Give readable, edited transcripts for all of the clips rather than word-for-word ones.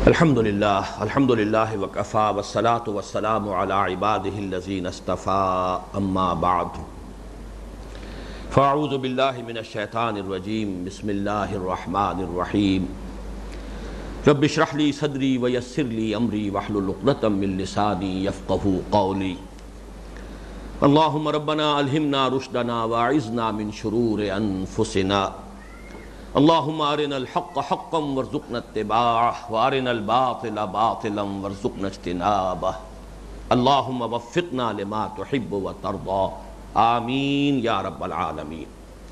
الحمدللہ وکفا والصلاة والسلام علی عباده الذین اصطفى اما بعد فاعوذ باللہ من الشیطان الرجیم بسم اللہ الرحمن الرحیم رب اشرح لی صدری ویسر لی امری واحلل عقدۃ من لسانی یفقهوا قولی اللہم ربنا الہمنا رشدنا واعذنا من شرور انفسنا اللہم ارنا الحق حقا وارزقنا اتباعہ وارنا الباطل باطلا وارزقنا اجتنابہ اللہم وفقنا لما تحب وترضى آمین یا رب العالمین۔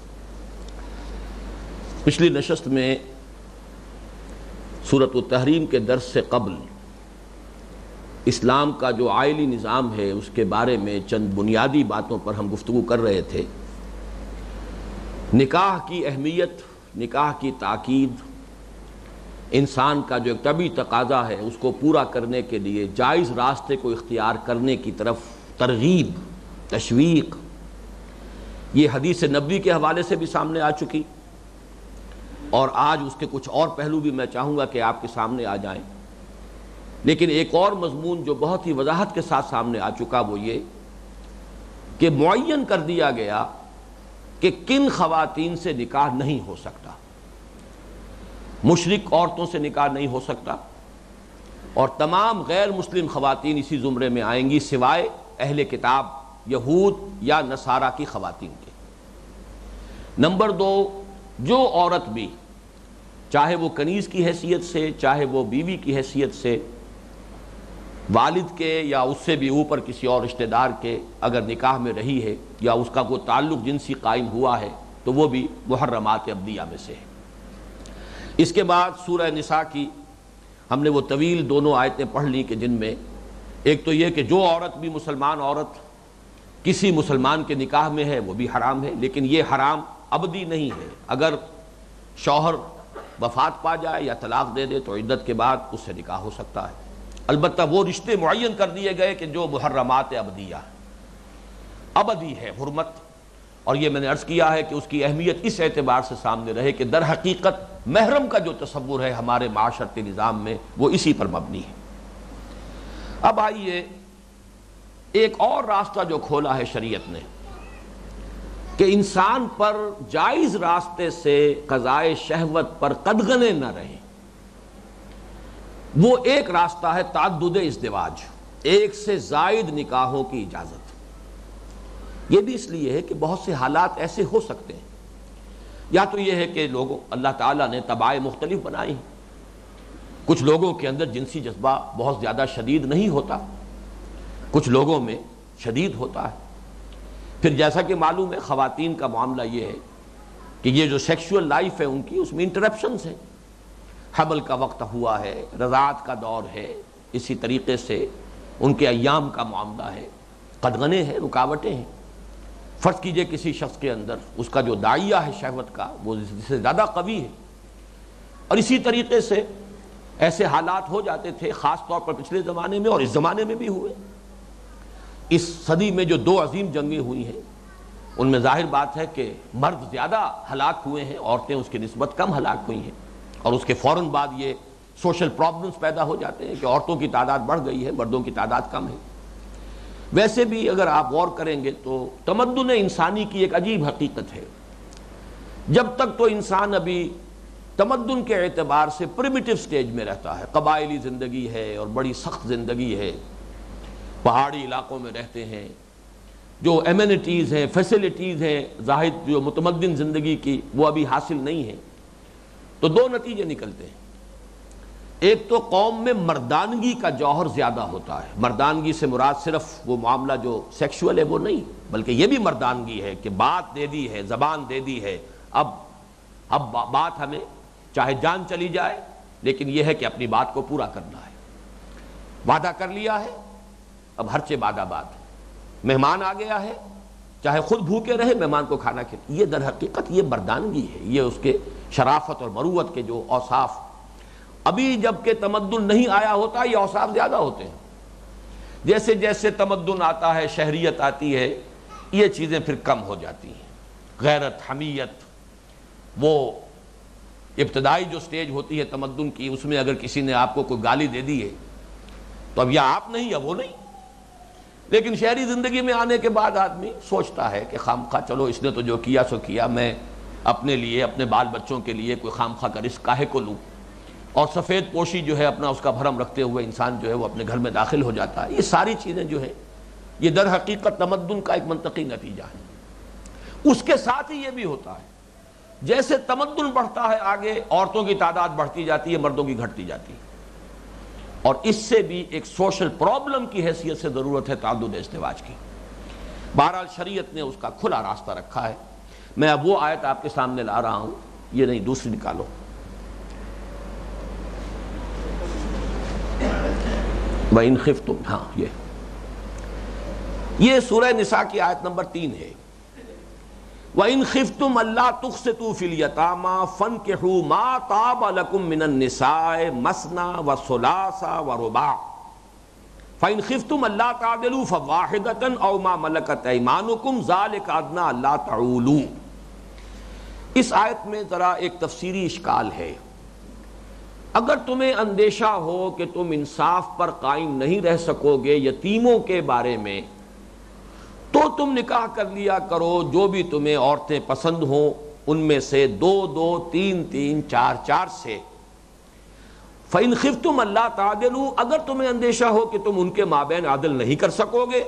پچھلی نشست میں سورۃ التحریم کے درس سے قبل اسلام کا جو عائلی نظام ہے اس کے بارے میں چند بنیادی باتوں پر ہم گفتگو کر رہے تھے۔ نکاح کی اہمیت، نکاح کی تاکید، انسان کا جو ایک طبعی تقاضا ہے اس کو پورا کرنے کے لیے جائز راستے کو اختیار کرنے کی طرف ترغیب، تشویق، یہ حدیث نبوی کے حوالے سے بھی سامنے آ چکی، اور آج اس کے کچھ اور پہلو بھی میں چاہوں گا کہ آپ کے سامنے آ جائیں۔ لیکن ایک اور مضمون جو بہت ہی وضاحت کے ساتھ سامنے آ چکا وہ یہ کہ معین کر دیا گیا کہ کن خواتین سے نکاح نہیں ہو سکتا۔ مشرک عورتوں سے نکاح نہیں ہو سکتا، اور تمام غیر مسلم خواتین اسی زمرے میں آئیں گی سوائے اہل کتاب یہود یا نصارہ کی خواتین کے۔ نمبر دو، جو عورت بھی چاہے وہ کنیز کی حیثیت سے، چاہے وہ بیوی کی حیثیت سے، والد کے یا اس سے بھی اوپر کسی اور رشتہ دار کے اگر نکاح میں رہی ہے یا اس کا کوئی تعلق جنسی قائم ہوا ہے تو وہ بھی محرمات ابدیہ میں سے ہے۔ اس کے بعد سورہ نساء کی ہم نے وہ طویل دونوں آیتیں پڑھ لی کہ جن میں ایک تو یہ کہ جو عورت بھی مسلمان عورت کسی مسلمان کے نکاح میں ہے وہ بھی حرام ہے، لیکن یہ حرام ابدی نہیں ہے۔ اگر شوہر وفات پا جائے یا طلاق دے دے تو عدت کے بعد اس سے نکاح ہو سکتا ہے، البتہ وہ رشتے معین کر دیے گئے کہ جو محرمات ابدیہ ابدی ہے حرمت۔ اور یہ میں نے عرض کیا ہے کہ اس کی اہمیت اس اعتبار سے سامنے رہے کہ در حقیقت محرم کا جو تصور ہے ہمارے معاشرتی نظام میں وہ اسی پر مبنی ہے۔ اب آئیے ایک اور راستہ جو کھولا ہے شریعت نے کہ انسان پر جائز راستے سے قضائے شہوت پر قدغنے نہ رہیں، وہ ایک راستہ ہے تعدد ازدواج، ایک سے زائد نکاحوں کی اجازت۔ یہ بھی اس لیے ہے کہ بہت سے حالات ایسے ہو سکتے ہیں، یا تو یہ ہے کہ لوگوں اللہ تعالیٰ نے طبائع مختلف بنائی ہیں، کچھ لوگوں کے اندر جنسی جذبہ بہت زیادہ شدید نہیں ہوتا، کچھ لوگوں میں شدید ہوتا ہے۔ پھر جیسا کہ معلوم ہے خواتین کا معاملہ یہ ہے کہ یہ جو سیکشول لائف ہے ان کی اس میں انٹرپشنز ہیں، حمل کا وقت ہوا ہے، رضاعت کا دور ہے، اسی طریقے سے ان کے ایام کا معاملہ ہے، قدغنے ہیں، رکاوٹیں ہیں۔ فرض کیجئے کسی شخص کے اندر اس کا جو داعیہ ہے شہوت کا وہ اس سے زیادہ قوی ہے، اور اسی طریقے سے ایسے حالات ہو جاتے تھے خاص طور پر پچھلے زمانے میں اور اس زمانے میں بھی ہوئے۔ اس صدی میں جو دو عظیم جنگیں ہوئی ہیں ان میں ظاہر بات ہے کہ مرد زیادہ ہلاک ہوئے ہیں، عورتیں اس کی نسبت کم ہلاک ہوئی ہیں، اور اس کے فوراً بعد یہ سوشل پرابلمز پیدا ہو جاتے ہیں کہ عورتوں کی تعداد بڑھ گئی ہے، مردوں کی تعداد کم ہے۔ ویسے بھی اگر آپ غور کریں گے تو تمدن انسانی کی ایک عجیب حقیقت ہے، جب تک تو انسان ابھی تمدن کے اعتبار سے پریمیٹیو سٹیج میں رہتا ہے، قبائلی زندگی ہے اور بڑی سخت زندگی ہے، پہاڑی علاقوں میں رہتے ہیں، جو ایمینٹیز ہیں، فیسلٹیز ہیں ظاہر جو متمدن زندگی کی وہ ابھی حاصل نہیں ہیں، تو دو نتیجے نکلتے ہیں۔ ایک تو قوم میں مردانگی کا جوہر زیادہ ہوتا ہے، مردانگی سے مراد صرف وہ معاملہ جو سیکشول ہے وہ نہیں، بلکہ یہ بھی مردانگی ہے کہ بات دے دی ہے، زبان دے دی ہے، اب بات ہمیں چاہے جان چلی جائے لیکن یہ ہے کہ اپنی بات کو پورا کرنا ہے، وعدہ کر لیا ہے اب ہر چہ بادہ بات، مہمان آ گیا ہے چاہے خود بھوکے رہے مہمان کو کھانا کھلائے، یہ در حقیقت یہ مردانگی ہے، یہ اس کے شرافت اور مروت کے جو اوصاف، ابھی جب کہ تمدن نہیں آیا ہوتا یہ اوصاف زیادہ ہوتے ہیں، جیسے جیسے تمدن آتا ہے، شہریت آتی ہے، یہ چیزیں پھر کم ہو جاتی ہیں، غیرت، حمیت، وہ ابتدائی جو سٹیج ہوتی ہے تمدن کی، اس میں اگر کسی نے آپ کو کوئی گالی دے دی ہے تو اب یا آپ نہیں یا وہ نہیں. لیکن شہری زندگی میں آنے کے بعد آدمی سوچتا ہے کہ خامخواہ چلو اس نے تو جو کیا سو کیا، میں اپنے لیے اپنے بال بچوں کے لیے کوئی خامخواہ کا رزق کاہے کو لوں. اور سفید پوشی جو ہے اپنا اس کا بھرم رکھتے ہوئے انسان جو ہے وہ اپنے گھر میں داخل ہو جاتا ہے. یہ ساری چیزیں جو ہیں یہ در حقیقت تمدن کا ایک منطقی نتیجہ ہے. اس کے ساتھ ہی یہ بھی ہوتا ہے جیسے تمدن بڑھتا ہے آگے، عورتوں کی تعداد بڑھتی جاتی ہے، مردوں کی گھٹتی جاتی ہے. اور اس سے بھی ایک سوشل پرابلم کی حیثیت سے ضرورت ہے تعدد ازدواج کی. بہرحال شریعت نے اس کا کھلا راستہ رکھا ہے. میں اب وہ آیت آپ کے سامنے لا رہا ہوں، یہ نہیں دوسری نکالو. وَإِنْ خِفْتُمْ، ہاں یہ سورہ نساء کی آیت نمبر 3 ہے. وَإِنْ خِفْتُمْ أَلَّا تُقْسِطُوا فِي الْيَتَامَى فَانكِحُوا مَا طَابَ لَكُم مِّنَ النِّسَاءِ مَثْنَىٰ وَثُلَاثَ وَرُبَاعَ فَإِنْ خِفْتُمْ أَلَّا تَعْدِلُوا فَوَاحِدَةً أَوْ مَا مَلَكَتْ أَيْمَانُكُمْ ذَلِكَ أَدْنَىٰ أَلَّا تَعُولُوا. اس آیت میں ذرا ایک تفسیری اشکال ہے. اگر تمہیں اندیشہ ہو کہ تم انصاف پر قائم نہیں رہ سکو گے یتیموں کے بارے میں، تو تم نکاح کر لیا کرو جو بھی تمہیں عورتیں پسند ہوں ان میں سے 2 2 3 3 4 4 سے. فَإِنْ خِفْتُمْ أَلَّا تَعْدِلُوا، اگر تمہیں اندیشہ ہو کہ تم ان کے مابین عدل نہیں کر سکو گے،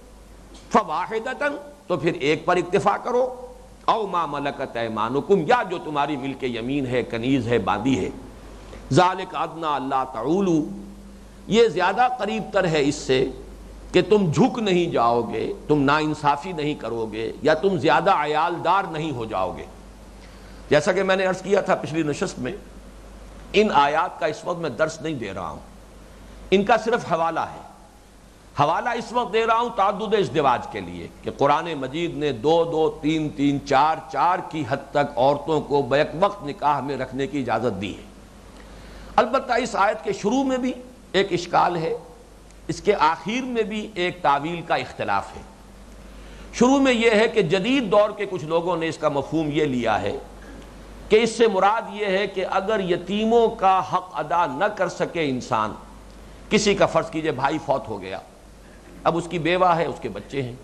فَوَاحِدَةً، تو پھر ایک پر اکتفا کرو، أَوْ مَا مَلَكَتْ أَيْمَانُكُمْ، یا جو تمہاری ملک یمین ہے، کنیز ہے، باندی ہے. ذَلِكَ أَدْنَىٰ أَلَّا تَعُولُوا، یہ زیادہ قریب تر ہے اس سے کہ تم جھک نہیں جاؤ گے، تم ناانصافی نہیں کرو گے، یا تم زیادہ عیالدار نہیں ہو جاؤ گے. جیسا کہ میں نے عرض کیا تھا پچھلی نشست میں، ان آیات کا اس وقت میں درس نہیں دے رہا ہوں، ان کا صرف حوالہ ہے. حوالہ اس وقت دے رہا ہوں تعدد ازدواج کے لیے کہ قرآن مجید نے 2 2 3 3 4 4 کی حد تک عورتوں کو بیک وقت نکاح میں رکھنے کی اجازت دی ہے. البتہ اس آیت کے شروع میں بھی ایک اشکال ہے، اس کے آخر میں بھی ایک تعویل کا اختلاف ہے. شروع میں یہ ہے کہ جدید دور کے کچھ لوگوں نے اس کا مفہوم یہ لیا ہے کہ اس سے مراد یہ ہے کہ اگر یتیموں کا حق ادا نہ کر سکے انسان، کسی کا فرض کیجئے بھائی فوت ہو گیا، اب اس کی بیوہ ہے، اس کے بچے ہیں،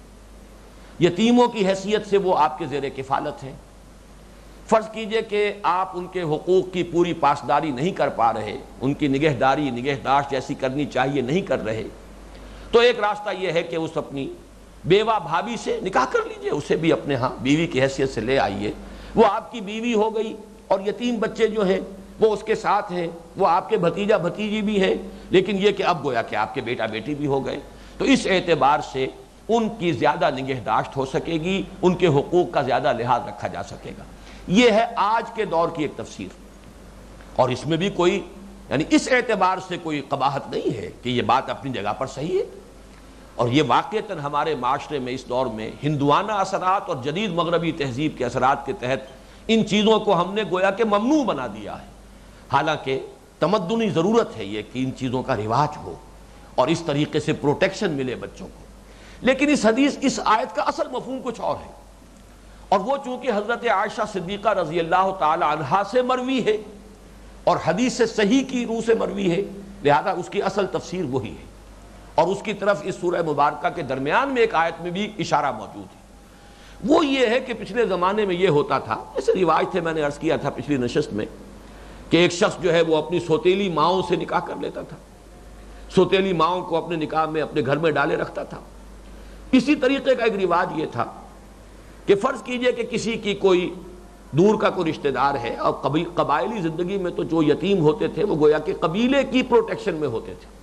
یتیموں کی حیثیت سے وہ آپ کے زیر کفالت ہیں. فرض کیجئے کہ آپ ان کے حقوق کی پوری پاسداری نہیں کر پا رہے، ان کی نگہداری نگہداشت جیسی کرنی چاہیے نہیں کر رہے، تو ایک راستہ یہ ہے کہ اس اپنی بیوہ بھابھی سے نکاح کر لیجئے، اسے بھی اپنے ہاں بیوی کی حیثیت سے لے آئیے. وہ آپ کی بیوی ہو گئی اور یتیم بچے جو ہیں وہ اس کے ساتھ ہیں، وہ آپ کے بھتیجا بھتیجی بھی ہیں، لیکن یہ کہ اب گویا کہ آپ کے بیٹا بیٹی بھی ہو گئے، تو اس اعتبار سے ان کی زیادہ نگہداشت ہو سکے گی، ان کے حقوق کا زیادہ لحاظ رکھا جا سکے گا. یہ ہے آج کے دور کی ایک تفسیر، اور اس میں بھی کوئی یعنی اس اعتبار سے کوئی قباحت نہیں ہے کہ یہ بات اپنی جگہ پر صحیح ہے. اور یہ واقعتاً ہمارے معاشرے میں اس دور میں ہندوانہ اثرات اور جدید مغربی تہذیب کے اثرات کے تحت ان چیزوں کو ہم نے گویا کہ ممنوع بنا دیا ہے. حالانکہ تمدنی ضرورت ہے یہ کہ ان چیزوں کا رواج ہو اور اس طریقے سے پروٹیکشن ملے بچوں کو. لیکن اس آیت کا اصل مفہوم کچھ اور ہے، اور وہ چونکہ حضرت عائشہ صدیقہ رضی اللہ تعالی عنہا سے مروی ہے اور حدیث صحیح کی روح سے مروی ہے، لہذا اس کی اصل تفسیر وہی ہے. اور اس کی طرف اس سورہ مبارکہ کے درمیان میں ایک آیت میں بھی اشارہ موجود ہے. وہ یہ ہے کہ پچھلے زمانے میں یہ ہوتا تھا، ایسے رواج تھے، میں نے عرض کیا تھا پچھلی نشست میں، کہ ایک شخص جو ہے وہ اپنی سوتیلی ماؤں سے نکاح کر لیتا تھا، سوتیلی ماؤں کو اپنے نکاح میں اپنے گھر میں ڈالے رکھتا تھا. اسی طریقے کا ایک رواج یہ تھا کہ فرض کیجئے کہ کسی کی کوئی دور کا کوئی رشتہ دار ہے، اور قبائلی زندگی میں تو جو یتیم ہوتے تھے وہ گویا کہ قبیلے کی پروٹیکشن میں ہوتے تھے.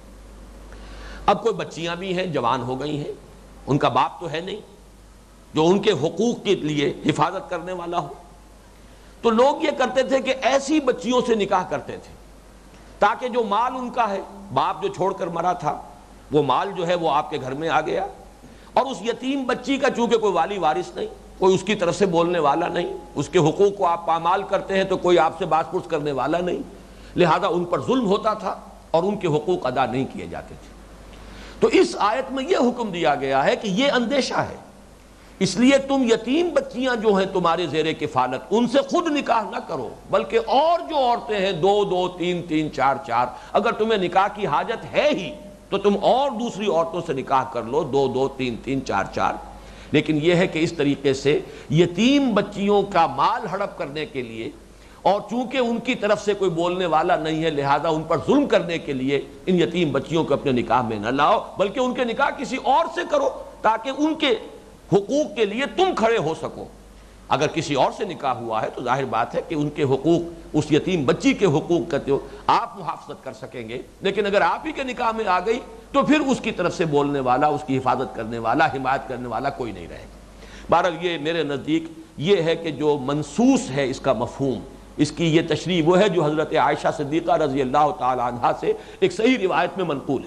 اب کوئی بچیاں بھی ہیں، جوان ہو گئی ہیں، ان کا باپ تو ہے نہیں جو ان کے حقوق کے لیے حفاظت کرنے والا ہو، تو لوگ یہ کرتے تھے کہ ایسی بچیوں سے نکاح کرتے تھے تاکہ جو مال ان کا ہے، باپ جو چھوڑ کر مرا تھا، وہ مال جو ہے وہ آپ کے گھر میں آ گیا، اور اس یتیم بچی کا چونکہ کوئی والی وارث نہیں، کوئی اس کی طرف سے بولنے والا نہیں، اس کے حقوق کو آپ پامال کرتے ہیں تو کوئی آپ سے باس پرس کرنے والا نہیں، لہذا ان پر ظلم ہوتا تھا اور ان کے حقوق ادا نہیں کیے جاتے تھے. تو اس آیت میں یہ حکم دیا گیا ہے کہ یہ اندیشہ ہے اس لیے تم یتیم بچیاں جو ہیں تمہارے زیر کفالت ان سے خود نکاح نہ کرو، بلکہ اور جو عورتیں ہیں دو دو تین تین چار چار، اگر تمہیں نکاح کی حاجت ہے ہی تو تم اور دوسری عورتوں سے نکاح کر لو، دو دو تین تین چار چار۔ لیکن یہ ہے کہ اس طریقے سے یتیم بچیوں کا مال ہڑپ کرنے کے لیے، اور چونکہ ان کی طرف سے کوئی بولنے والا نہیں ہے لہذا ان پر ظلم کرنے کے لیے ان یتیم بچیوں کو اپنے نکاح میں نہ لاؤ، بلکہ ان کے نکاح کسی اور سے کرو تاکہ ان کے حقوق کے لیے تم کھڑے ہو سکو۔ اگر کسی اور سے نکاح ہوا ہے تو ظاہر بات ہے کہ ان کے حقوق، اس یتیم بچی کے حقوق کا تو آپ محافظت کر سکیں گے، لیکن اگر آپ ہی کے نکاح میں آ گئی تو پھر اس کی طرف سے بولنے والا، اس کی حفاظت کرنے والا، حمایت کرنے والا کوئی نہیں رہے گا۔ بہرحال یہ میرے نزدیک یہ ہے کہ جو منصوص ہے اس کا مفہوم، اس کی یہ تشریح وہ ہے جو حضرت عائشہ صدیقہ رضی اللہ تعالی عنہا سے ایک صحیح روایت میں منقول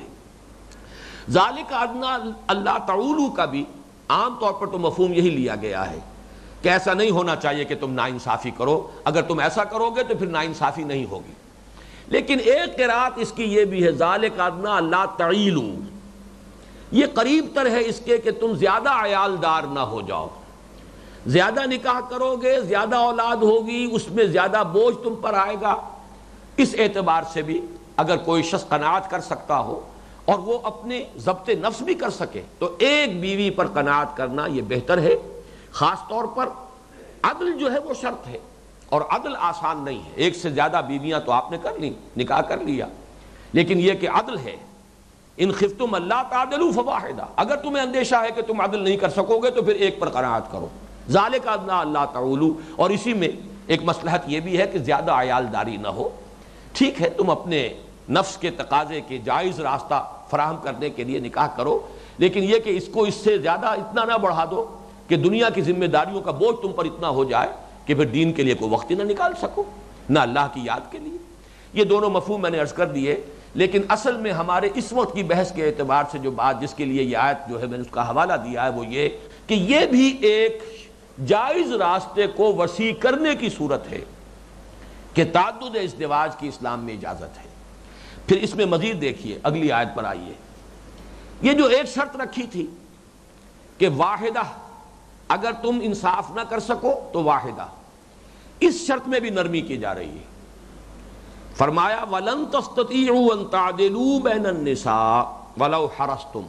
ہے۔ ذالک ادنیٰ اللہ تعولوا کا بھی عام طور پر تو مفہوم یہی لیا گیا ہے کہ ایسا نہیں ہونا چاہیے کہ تم ناانصافی کرو، اگر تم ایسا کرو گے تو پھر ناانصافی نہیں ہوگی۔ لیکن ایک قرات اس کی یہ بھی ہے ذالک ادنیٰ اللہ تعیلوا، یہ قریب تر ہے اس کے کہ تم زیادہ عیالدار نہ ہو جاؤ، زیادہ نکاح کرو گے زیادہ اولاد ہوگی، اس میں زیادہ بوجھ تم پر آئے گا۔ اس اعتبار سے بھی اگر کوئی شخص قناعت کر سکتا ہو اور وہ اپنے ضبط نفس بھی کر سکے تو ایک بیوی پر قناعت کرنا یہ بہتر ہے۔ خاص طور پر عدل جو ہے وہ شرط ہے، اور عدل آسان نہیں ہے۔ ایک سے زیادہ بیویاں تو آپ نے کر لی، نکاح کر لیا، لیکن یہ کہ عدل ہے، ان خفتم اللہ تعدلوا فواحدہ، اگر تمہیں اندیشہ ہے کہ تم عدل نہیں کر سکو گے تو پھر ایک پر قناعت کرو، ذالک ادنیٰ اللہ تعولوا۔ اور اسی میں ایک مصلحت یہ بھی ہے کہ زیادہ عیالداری نہ ہو۔ ٹھیک ہے تم اپنے نفس کے تقاضے کے جائز راستہ فراہم کرنے کے لیے نکاح کرو، لیکن یہ کہ اس کو اس سے زیادہ اتنا نہ بڑھا دو کہ دنیا کی ذمہ داریوں کا بوجھ تم پر اتنا ہو جائے کہ پھر دین کے لیے کوئی وقت ہی نہ نکال سکو، نہ اللہ کی یاد کے لیے۔ یہ دونوں مفہوم میں نے عرض کر دیے، لیکن اصل میں ہمارے اس وقت کی بحث کے اعتبار سے جو بات جس کے لیے یہ آیت جو ہے میں نے اس کا حوالہ دیا ہے وہ یہ کہ یہ بھی ایک جائز راستے کو وسیع کرنے کی صورت ہے کہ تعدد ازدواج کی اسلام میں اجازت ہے۔ پھر اس میں مزید دیکھیے، اگلی آیت پر آئیے، یہ جو ایک شرط رکھی تھی کہ واحدہ، اگر تم انصاف نہ کر سکو تو واحدہ، اس شرط میں بھی نرمی کی جا رہی ہے۔ فرمایا وَلَن تَسْتَطِيعُوا أَن تَعْدِلُوا بَيْنَ النِّسَاءِ وَلَوْ حَرَصْتُمْ،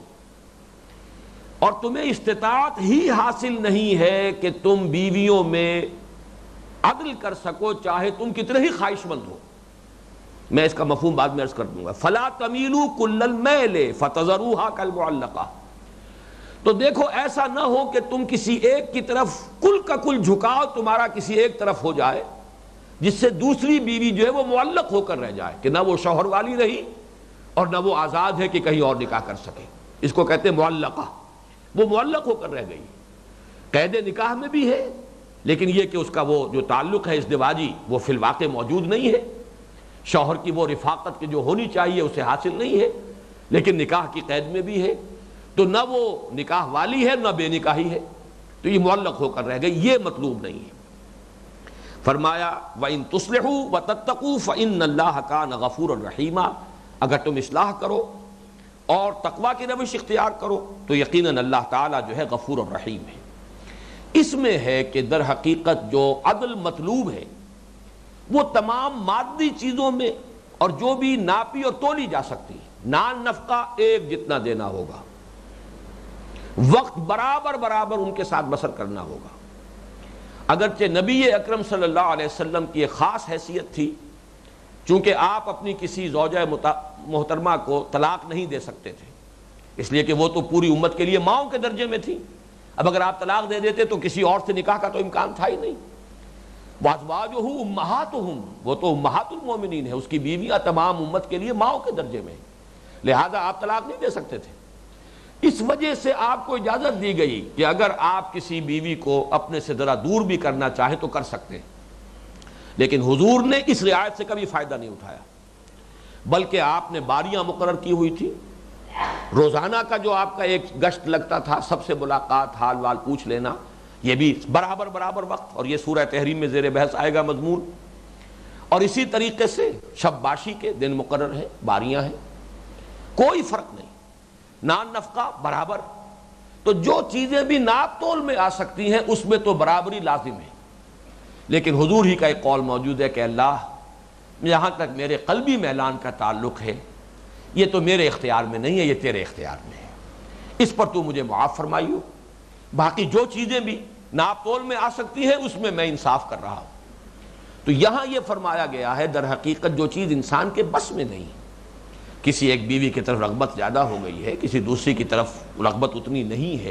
اور تمہیں استطاعت ہی حاصل نہیں ہے کہ تم بیویوں میں عدل کر سکو چاہے تم کتنے ہی خواہش مند ہو۔ میں اس کا مفہوم بعد میں عرض کر دوں گا۔ فَلَا تَمِيلُوا كُلَّ الْمَيْلِ فَتَذَرُوهَا كَالْمُعَلَّقَةِ، تو دیکھو ایسا نہ ہو کہ تم کسی ایک کی طرف کل کا کل جھکاؤ تمہارا کسی ایک طرف ہو جائے، جس سے دوسری بیوی جو ہے وہ معلق ہو کر رہ جائے کہ نہ وہ شوہر والی رہی اور نہ وہ آزاد ہے کہ کہیں اور نکاح کر سکے۔ اس کو کہتے ہیں معلقہ، وہ معلق ہو کر رہ گئی۔ قید نکاح میں بھی ہے، لیکن یہ کہ اس کا وہ جو تعلق ہے ازدواجی وہ فی الواقع موجود نہیں ہے، شوہر کی وہ رفاقت کی جو ہونی چاہیے اسے حاصل نہیں ہے، لیکن نکاح کی قید میں بھی ہے، تو نہ وہ نکاح والی ہے نہ بے نکاحی ہے، تو یہ معلق ہو کر رہ گئی، یہ مطلوب نہیں ہے۔ فرمایا وَإِن تُصْلِحُوا وَتَتَّقُوا فَإِنَّ اللَّهَ كَانَ غَفُورًا رَحِيمًا، اگر تم اصلاح کرو اور تقوی کی روش اختیار کرو تو یقیناً اللہ تعالیٰ جو ہے غفور الرحیم ہے۔ اس میں ہے کہ در حقیقت جو عدل مطلوب ہے وہ تمام مادی چیزوں میں اور جو بھی ناپی اور تولی جا سکتی ہے، نان نفقہ ایک جتنا دینا ہوگا، وقت برابر برابر ان کے ساتھ بسر کرنا ہوگا۔ اگرچہ نبی اکرم صلی اللہ علیہ وسلم کی ایک خاص حیثیت تھی، چونکہ آپ اپنی کسی زوجہ محترمہ کو طلاق نہیں دے سکتے تھے، اس لیے کہ وہ تو پوری امت کے لیے ماؤں کے درجے میں تھی۔ اب اگر آپ طلاق دے دیتے تو کسی اور سے نکاح کا تو امکان تھا ہی نہیں۔ وَأَزْوَاجُهُ أُمَّهَاتُهُمْ، وہ تو امہات المومنین ہے، اس کی بیویاں تمام امت کے لیے ماؤں کے درجے میں ہیں، لہذا آپ طلاق نہیں دے سکتے تھے۔ اس وجہ سے آپ کو اجازت دی گئی کہ اگر آپ کسی بیوی کو اپنے سے ذرا دور بھی کرنا چاہیں تو کر سکتے ہیں، لیکن حضور نے اس رعایت سے کبھی فائدہ نہیں اٹھایا، بلکہ آپ نے باریاں مقرر کی ہوئی تھی۔ روزانہ کا جو آپ کا ایک گشت لگتا تھا، سب سے ملاقات، حال وال پوچھ لینا، یہ بھی برابر برابر وقت، اور یہ سورہ تحریم میں زیر بحث آئے گا مضمون۔ اور اسی طریقے سے شب باشی کے دن مقرر ہیں، باریاں ہیں، کوئی فرق نہیں، نان نفقہ برابر، تو جو چیزیں بھی ناپ تول میں آ سکتی ہیں اس میں تو برابری لازم ہے، لیکن حضور ہی کا ایک قول موجود ہے کہ اللہ جہاں تک میرے قلبی میلان کا تعلق ہے یہ تو میرے اختیار میں نہیں ہے، یہ تیرے اختیار میں ہے، اس پر تو مجھے معاف فرمائیو، باقی جو چیزیں بھی ناپ تول میں آ سکتی ہیں اس میں میں انصاف کر رہا ہوں۔ تو یہاں یہ فرمایا گیا ہے در حقیقت جو چیز انسان کے بس میں نہیں، کسی ایک بیوی کی طرف رغبت زیادہ ہو گئی ہے، کسی دوسری کی طرف رغبت اتنی نہیں ہے،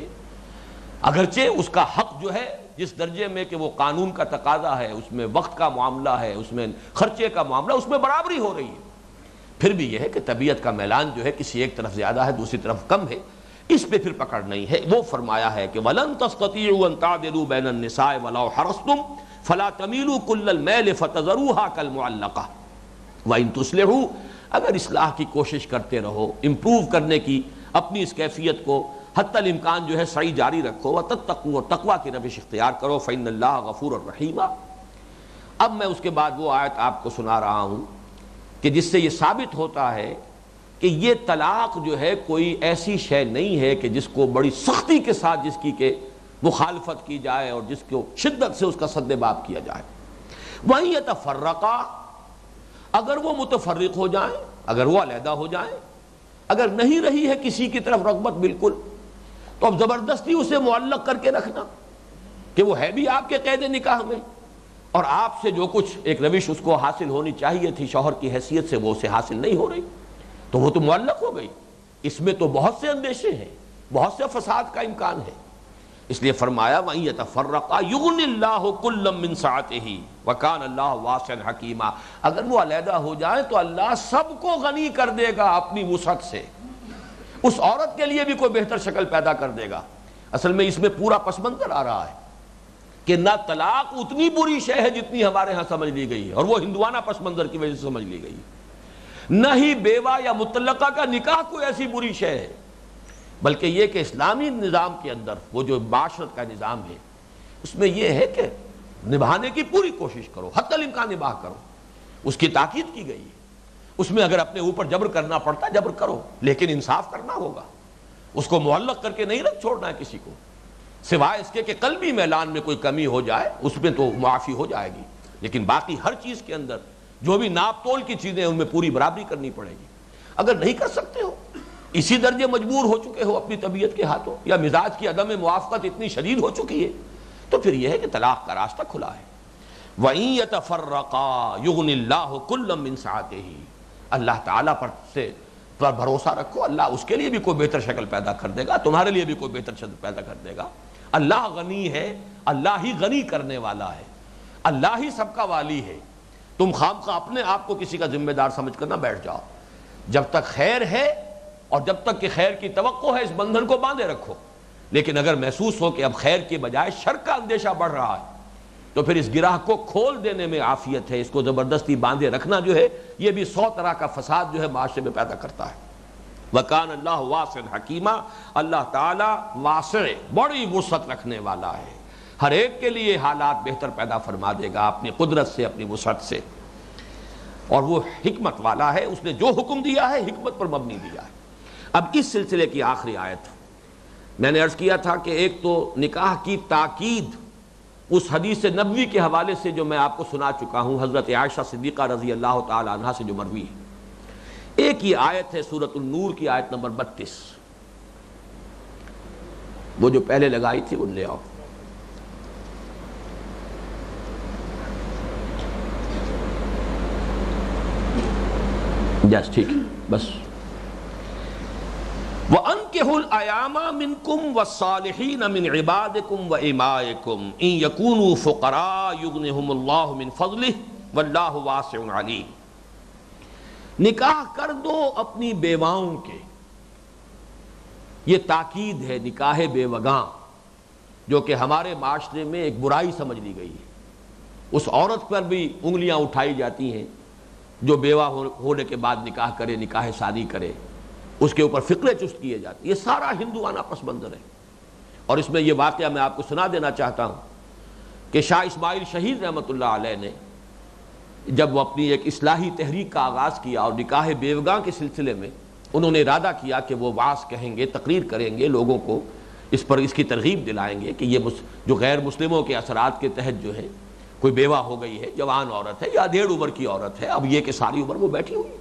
اگرچہ اس کا حق جو ہے جس درجے میں کہ وہ قانون کا تقاضا ہے، اس میں وقت کا معاملہ ہے، اس میں خرچے کا معاملہ، اس میں برابری ہو رہی ہے، پھر بھی یہ ہے کہ طبیعت کا میلان جو ہے کسی ایک طرف زیادہ ہے دوسری طرف کم ہے، اس پہ پھر پکڑ نہیں ہے۔ وہ فرمایا ہے کہ وَلَن تَسْتَطِيعُوا أَن تَعْدِلُوا بَيْنَ النِّسَاءِ وَلَوْ حَرَصْتُمْ فَلَا تَمِيلُوا كُلَّ الْمَيْلِ فَتَذَرُوهَا كَالْمُعَلَّقَةِ وَإِن تُصْلِحُوا، اگر اصلاح کی کوشش کرتے رہو، امپروو کرنے کی اپنی اس کیفیت کو حتی الامکان جو ہے سعی جاری رکھو، وَتَتَّقُوا، اور تقویٰ کی روش اختیار کرو، فَإِنَّ اللَّهَ غَفُورٌ رَحِيمٌ۔ اب میں اس کے بعد وہ آیت آپ کو سنا رہا ہوں کہ جس سے یہ ثابت ہوتا ہے کہ یہ طلاق جو ہے کوئی ایسی شے نہیں ہے کہ جس کو بڑی سختی کے ساتھ جس کی کہ مخالفت کی جائے اور جس کو شدت سے اس کا سد باب کیا جائے۔ وَإِن يَتَفَرَّقَا، اگر وہ متفرق ہو جائیں، اگر وہ علیحدہ ہو جائیں، اگر نہیں رہی ہے کسی کی طرف رغبت بالکل، تو اب زبردستی اسے معلق کر کے رکھنا کہ وہ ہے بھی آپ کے قید نکاح میں اور آپ سے جو کچھ ایک روش اس کو حاصل ہونی چاہیے تھی شوہر کی حیثیت سے وہ اسے حاصل نہیں ہو رہی، تو وہ تو معلق ہو گئی۔ اس میں تو بہت سے اندیشے ہیں، بہت سے فساد کا امکان ہے، اس لیے فرمایا وَإِن يَتَفَرَّقَا يُغْنِ اللَّهُ كُلًّا مِّن سَعَتِهِ وَكَانَ اللَّهُ وَاسِعًا حَكِيمًا، اگر وہ علیحدہ ہو جائیں تو اللہ سب کو غنی کر دے گا اپنی وسعت سے، اس عورت کے لیے بھی کوئی بہتر شکل پیدا کر دے گا۔ اصل میں اس میں پورا پس منظر آ رہا ہے کہ نہ طلاق اتنی بری شے ہے جتنی ہمارے ہاں سمجھ لی گئی ہے اور وہ ہندوانہ پس منظر کی وجہ سے سمجھ لی گئی ہے، نہ ہی بیوہ یا مطلقہ کا نکاح کوئی ایسی بری شے ہے، بلکہ یہ کہ اسلامی نظام کے اندر وہ جو معاشرت کا نظام ہے اس میں یہ ہے کہ نبھانے کی پوری کوشش کرو، حتی الامکان نباہ کرو، اس کی تاکید کی گئی ہے، اس میں اگر اپنے اوپر جبر کرنا پڑتا جبر کرو، لیکن انصاف کرنا ہوگا، اس کو معلق کر کے نہیں رکھ چھوڑنا ہے کسی کو، سوائے اس کے کہ قلبی میلان میں کوئی کمی ہو جائے اس میں تو معافی ہو جائے گی، لیکن باقی ہر چیز کے اندر جو بھی ناپ تول کی چیزیں ان میں پوری برابری کرنی پڑے گی۔ اگر نہیں کر سکتے ہو، اسی درجے مجبور ہو چکے ہو اپنی طبیعت کے ہاتھوں یا مزاج کی عدم موافقت اتنی شدید ہو چکی ہے، تو پھر یہ ہے کہ طلاق کا راستہ کھلا ہے۔ وَإِن يَتَفَرَّقَا يُغْنِ اللَّهُ كُلًّا مِّن سَعَتِهِ، اللہ تعالیٰ پر بھروسہ رکھو، اللہ اس کے لیے بھی کوئی بہتر شکل پیدا کر دے گا، تمہارے لیے بھی کوئی بہتر شکل پیدا کر دے گا۔ اللہ غنی ہے، اللہ ہی غنی کرنے والا ہے، اللہ ہی سب کا والی ہے، تم خامخواہ اپنے آپ کو کسی کا ذمہ دار سمجھ کر نہ بیٹھ جاؤ، جب تک خیر ہے اور جب تک کہ خیر کی توقع ہے اس بندھن کو باندھے رکھو، لیکن اگر محسوس ہو کہ اب خیر کے بجائے شر کا اندیشہ بڑھ رہا ہے تو پھر اس گرہ کو کھول دینے میں عافیت ہے، اس کو زبردستی باندھے رکھنا جو ہے یہ بھی 100 طرح کا فساد جو ہے معاشرے میں پیدا کرتا ہے۔ وَكَانَ اللَّهُ وَاسِعًا حَكِيمًا، اللہ تعالیٰ واسع بڑی وسعت رکھنے والا ہے، ہر ایک کے لیے حالات بہتر پیدا فرما دے گا اپنی قدرت سے اپنی وسعت سے، اور وہ حکمت والا ہے، اس نے جو حکم دیا ہے حکمت پر مبنی دیا ہے۔ اب اس سلسلے کی آخری آیت میں نے عرض کیا تھا کہ ایک تو نکاح کی تاکید اس حدیث نبوی کے حوالے سے جو میں آپ کو سنا چکا ہوں حضرت عائشہ صدیقہ رضی اللہ تعالی عنہا سے جو مروی ہے، ایک یہ آیت ہے سورۃ النور کی آیت نمبر 32، وہ جو پہلے لگائی تھی وہ لے آؤ۔ یس ٹھیک ہے بس۔ وَأَنكِحُوا الْأَيَامَ مِنكُمْ وَالصَّالِحِينَ مِنْ عِبَادِكُمْ وَإِمَائِكُمْ إِنْ يَكُونُوا فُقَرَاءَ يُغْنِهُمُ اللَّهُ مِنْ فَضْلِهِ وَاللَّهُ وَاسِعٌ عَلِيمٌ، نکاح کر دو اپنی بیواؤں کے، یہ تاکید ہے نکاح بیوگاں جو کہ ہمارے معاشرے میں ایک برائی سمجھ لی گئی ہے، اس عورت پر بھی انگلیاں اٹھائی جاتی ہیں جو بیوہ ہونے کے بعد نکاح کرے، نکاح ثانی کرے، اس کے اوپر فقرے چست کیے جاتے، یہ سارا ہندوانہ پس منظر ہے۔ اور اس میں یہ واقعہ میں آپ کو سنا دینا چاہتا ہوں کہ شاہ اسماعیل شہید رحمۃ اللہ علیہ نے جب وہ اپنی ایک اصلاحی تحریک کا آغاز کیا اور نکاح بیوگاں کے سلسلے میں انہوں نے ارادہ کیا کہ وہ وعظ کہیں گے، تقریر کریں گے لوگوں کو اس پر اس کی ترغیب دلائیں گے کہ یہ جو غیر مسلموں کے اثرات کے تحت جو ہے کوئی بیوہ ہو گئی ہے، جوان عورت ہے یا 1.5 عمر کی عورت ہے، اب یہ کہ ساری عمر وہ بیٹھی ہوئی،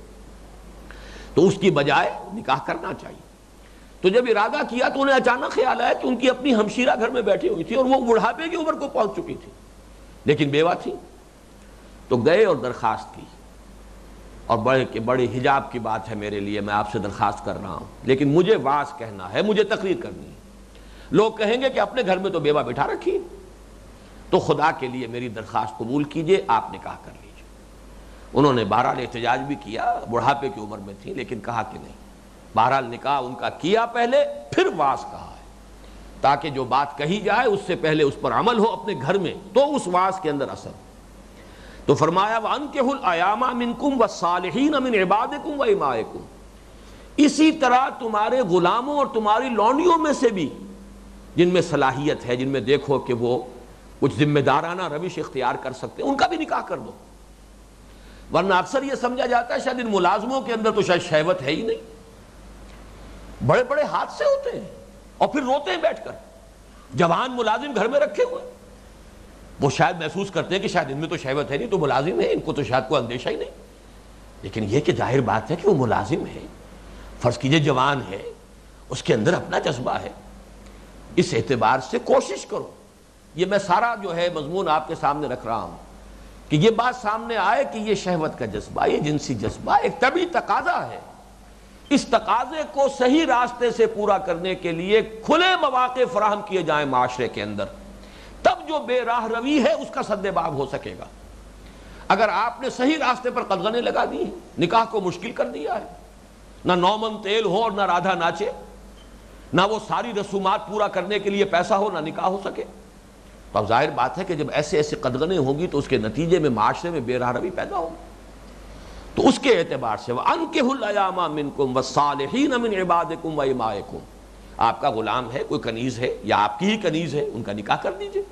تو اس کی بجائے نکاح کرنا چاہیے۔ تو جب ارادہ کیا تو انہیں اچانک خیال آیا کہ ان کی اپنی ہمشیرہ گھر میں بیٹھی ہوئی تھی اور وہ بڑھاپے کی عمر کو پہنچ چکی تھی لیکن بیوہ تھی، تو گئے اور درخواست کی، اور بڑے حجاب کی بات ہے میرے لیے، میں آپ سے درخواست کر رہا ہوں لیکن مجھے واعظ کہنا ہے، مجھے تقریر کرنی ہے، لوگ کہیں گے کہ اپنے گھر میں تو بیوہ بٹھا رکھی، تو خدا کے لیے میری درخواست قبول کیجئے، آپ نکاح کر لیجئے۔ انہوں نے بہرحال احتجاج بھی کیا، بڑھاپے کی عمر میں تھی لیکن کہا کہ نہیں، بہرحال نکاح ان کا کیا پہلے، پھر واعظ کہا ہے تاکہ جو بات کہی جائے اس سے پہلے اس پر عمل ہو اپنے گھر میں، تو اس واعظ کے اندر اثر۔ تو فرمایا وَأَنكِحُوا الْأَيَامَ مِنكُمْ وَالصَّالِحِينَ مِنْ عِبَادِكُمْ وَإِمَائِكُمْ، اسی طرح تمہارے غلاموں اور تمہاری لونڈیوں میں سے بھی جن میں صلاحیت ہے، جن میں دیکھو کہ وہ کچھ ذمہ دارانہ روش اختیار کر سکتے ہیں، ان کا بھی نکاح کر دو۔ ورنہ اکثر یہ سمجھا جاتا ہے شاید ان ملازموں کے اندر تو شاید شہوت ہے ہی نہیں، بڑے بڑے حادثے ہوتے ہیں اور پھر روتے ہیں بیٹھ کر، جوان ملازم گھر میں رکھے ہوئے، وہ شاید محسوس کرتے ہیں کہ شاید ان میں تو شہوت ہے نہیں، تو ملازم ہے، ان کو تو شاید کوئی اندیشہ ہی نہیں، لیکن یہ کہ ظاہر بات ہے کہ وہ ملازم ہے، فرض کیجئے جوان ہے، اس کے اندر اپنا جذبہ ہے۔ اس اعتبار سے کوشش کرو، یہ میں سارا جو ہے مضمون آپ کے سامنے رکھ رہا ہوں کہ یہ بات سامنے آئے کہ یہ شہوت کا جذبہ، یہ جنسی جذبہ ایک طبعی تقاضا ہے، اس تقاضے کو صحیح راستے سے پورا کرنے کے لیے کھلے مواقع فراہم کیے جائیں معاشرے کے اندر، تب جو بے راہ روی ہے اس کا سد باب ہو سکے گا۔ اگر آپ نے صحیح راستے پر قدغنیں لگا دی ہیں، نکاح کو مشکل کر دیا ہے، نہ 9 من تیل ہو اور نہ رادھا ناچے، نہ وہ ساری رسومات پورا کرنے کے لیے پیسہ ہو، نہ نکاح ہو سکے، تو اب ظاہر بات ہے کہ جب ایسے ایسے قدغنیں ہوں گی تو اس کے نتیجے میں معاشرے میں بے راہ روی پیدا ہوگی۔ تو اس کے اعتبار سے وَأَنكِحُوا الْأَيَامَ مِنكُمْ وَالصَّالِحِينَ مِنْ عِبَادِكُمْ وَإِمَائِكُمْ، آپ کا غلام ہے، کوئی کنیز ہے یا آپ کی ہی کنیز ہے، ان کا نکاح کر دیجئے۔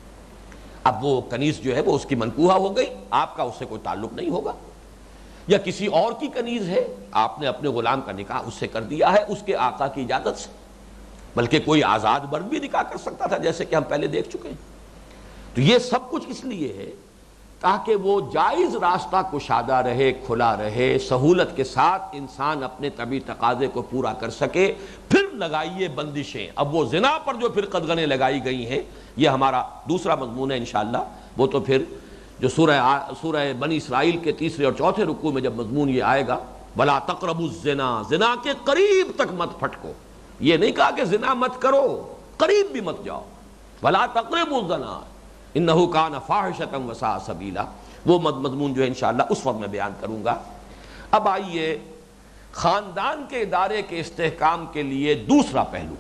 اب وہ کنیز جو ہے وہ اس کی منکوحہ ہو گئی، آپ کا اس سے کوئی تعلق نہیں ہوگا، یا کسی اور کی کنیز ہے، آپ نے اپنے غلام کا نکاح اس سے کر دیا ہے اس کے آقا کی اجازت سے، بلکہ کوئی آزاد مرد بھی نکاح کر سکتا تھا جیسے کہ ہم پہلے دیکھ چکے ہیں۔ تو یہ سب کچھ اس لیے ہے تاکہ وہ جائز راستہ کشادہ رہے، کھلا رہے، سہولت کے ساتھ انسان اپنے طبعی تقاضے کو پورا کر سکے۔ پھر لگائیے بندشیں، اب وہ زنا پر جو پھر قدغنیں لگائی گئی ہیں، یہ ہمارا دوسرا مضمون ہے انشاءاللہ، وہ تو پھر جو سورہ بنی اسرائیل کے 3 اور 4 رکوع میں جب مضمون یہ آئے گا وَلَا تَقْرَبُوا الزِّنَا، زنا کے قریب تک مت پھٹکو، یہ نہیں کہا کہ زنا مت کرو، قریب بھی مت جاؤ، وَلَا تَقْرَبُوا الزِّنَا إِنَّهُ كَانَ فَاحِشَةً وَسَاءَ سَبِيلًا، وہ مضمون جو ہے انشاءاللہ اس وقت میں بیان کروں گا۔ اب آئیے خاندان کے ادارے کے استحکام کے لیے دوسرا پہلو،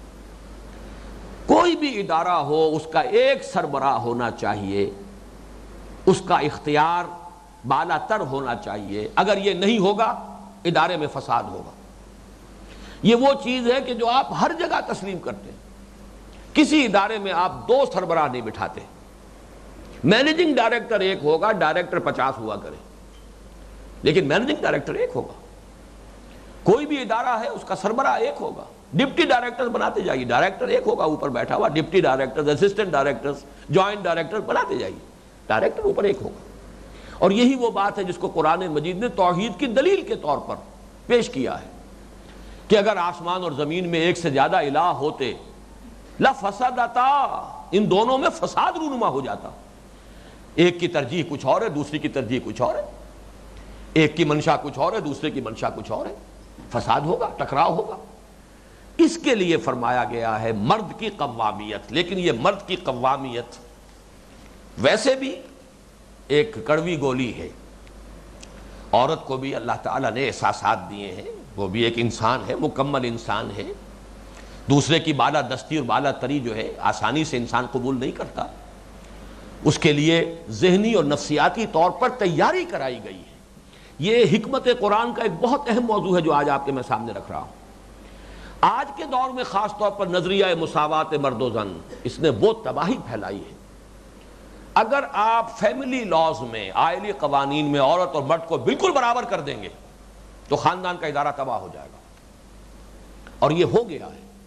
کوئی بھی ادارہ ہو اس کا ایک سربراہ ہونا چاہیے، اس کا اختیار بالا تر ہونا چاہیے، اگر یہ نہیں ہوگا ادارے میں فساد ہوگا۔ یہ وہ چیز ہے کہ جو آپ ہر جگہ تسلیم کرتے ہیں، کسی ادارے میں آپ 2 سربراہ نہیں بٹھاتے، مینیجنگ ڈائریکٹر ایک ہوگا، ڈائریکٹر 50 ہوا کرے، لیکن مینیجنگ ڈائریکٹر ایک ہوگا۔ کوئی بھی ادارہ ہے اس کا سربراہ ایک ہوگا، ڈپٹی ڈائریکٹر بناتے جائیے، ڈائریکٹر ایک ہوگا اوپر بیٹھا ہوا، deputy director, assistant director, joint director بناتے جائیے، ڈائریکٹر اوپر ایک ہوگا۔ اور یہی وہ بات ہے جس کو قرآن مجید نے توحید کی دلیل کے طور پر پیش کیا ہے کہ اگر آسمان اور زمین میں ایک سے زیادہ الہ ہوتے لفسدتا، ان دونوں میں فساد رونما ہو جاتا، ایک کی ترجیح کچھ اور ہے، دوسری کی ترجیح کچھ اور ہے، ایک کی منشا کچھ اور ہے، دوسرے کی منشا کچھ اور ہے، فساد ہوگا، ٹکراؤ ہوگا۔ اس کے لیے فرمایا گیا ہے مرد کی قوامیت، لیکن یہ مرد کی قوامیت ویسے بھی ایک کڑوی گولی ہے، عورت کو بھی اللہ تعالیٰ نے احساسات دیے ہیں، وہ بھی ایک انسان ہے، مکمل انسان ہے، دوسرے کی بالا دستی اور بالا تری جو ہے آسانی سے انسان قبول نہیں کرتا، اس کے لیے ذہنی اور نفسیاتی طور پر تیاری کرائی گئی ہے۔ یہ حکمت قرآن کا ایک بہت اہم موضوع ہے جو آج آپ کے میں سامنے رکھ رہا ہوں۔ آج کے دور میں خاص طور پر نظریہ مساوات مرد و زن، اس نے وہ تباہی پھیلائی ہے۔ اگر آپ فیملی لاز میں، آئلی قوانین میں عورت اور مرد کو بالکل برابر کر دیں گے تو خاندان کا ادارہ تباہ ہو جائے گا، اور یہ ہو گیا ہے۔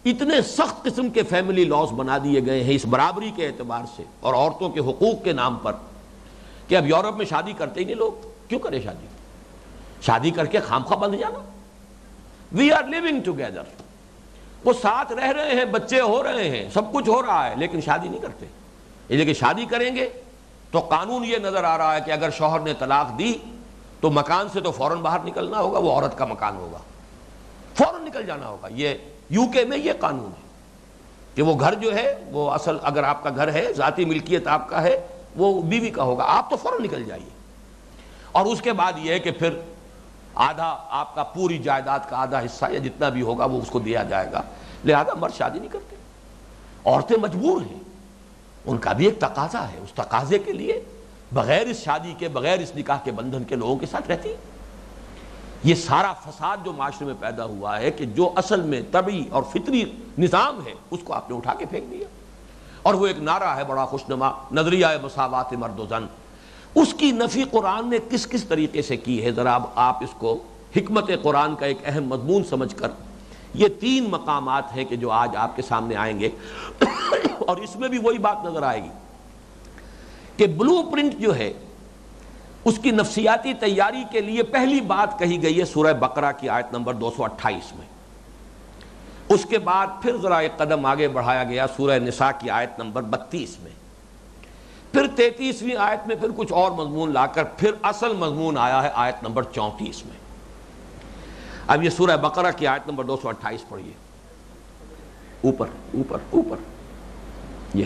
اتنے سخت قسم کے فیملی لاز بنا دیے گئے ہیں اس برابری کے اعتبار سے اور عورتوں کے حقوق کے نام پر کہ اب یورپ میں شادی کرتے ہی نہیں لوگ. کیوں کرے شادی کر کے خامخواہ بندھ جانا. وی آر لیونگ ٹوگیدر, وہ ساتھ رہ رہے ہیں, بچے ہو رہے ہیں, سب کچھ ہو رہا ہے, لیکن شادی نہیں کرتے. یہ کہ شادی کریں گے تو قانون یہ نظر آ رہا ہے کہ اگر شوہر نے طلاق دی تو مکان سے تو فوراً باہر نکلنا ہوگا, وہ عورت کا مکان ہوگا, فوراً نکل جانا ہوگا. یہ یو کے میں یہ قانون ہے کہ وہ گھر جو ہے وہ اصل اگر آپ کا گھر ہے, ذاتی ملکیت آپ کا ہے, وہ بیوی کا ہوگا, آپ تو فوراً نکل جائیے. اور اس کے بعد یہ ہے کہ پھر آدھا آپ کا پوری جائیداد کا آدھا حصہ یا جتنا بھی ہوگا وہ اس کو دیا جائے گا. لہذا مرد شادی نہیں کرتے, عورتیں مجبور ہیں, ان کا بھی ایک تقاضا ہے, اس تقاضے کے لیے بغیر اس شادی کے, بغیر اس نکاح کے بندھن کے لوگوں کے ساتھ رہتی. یہ سارا فساد جو معاشرے میں پیدا ہوا ہے کہ جو اصل میں طبعی اور فطری نظام ہے اس کو آپ نے اٹھا کے پھینک دیا. اور وہ ایک نعرہ ہے بڑا خوشنما, نظریہ مساوات مرد و زن, اس کی نفی قرآن نے کس کس طریقے سے کی ہے. ذرا آپ اس کو حکمت قرآن کا ایک اہم مضمون سمجھ کر, یہ 3 مقامات ہیں کہ جو آج آپ کے سامنے آئیں گے اور اس میں بھی وہی بات نظر آئے گی کہ بلو پرنٹ جو ہے اس کی نفسیاتی تیاری کے لیے پہلی بات کہی گئی ہے سورہ بقرہ کی آیت نمبر 228 میں. اس کے بعد پھر ذرا ایک قدم آگے بڑھایا گیا سورہ نساء کی آیت نمبر 32 میں, پھر 33ویں آیت میں پھر کچھ اور مضمون لا کر پھر اصل مضمون آیا ہے آیت نمبر 34 میں. اب یہ سورہ بقرہ کی آیت نمبر 228 پڑھیے, اوپر اوپر اوپر. یہ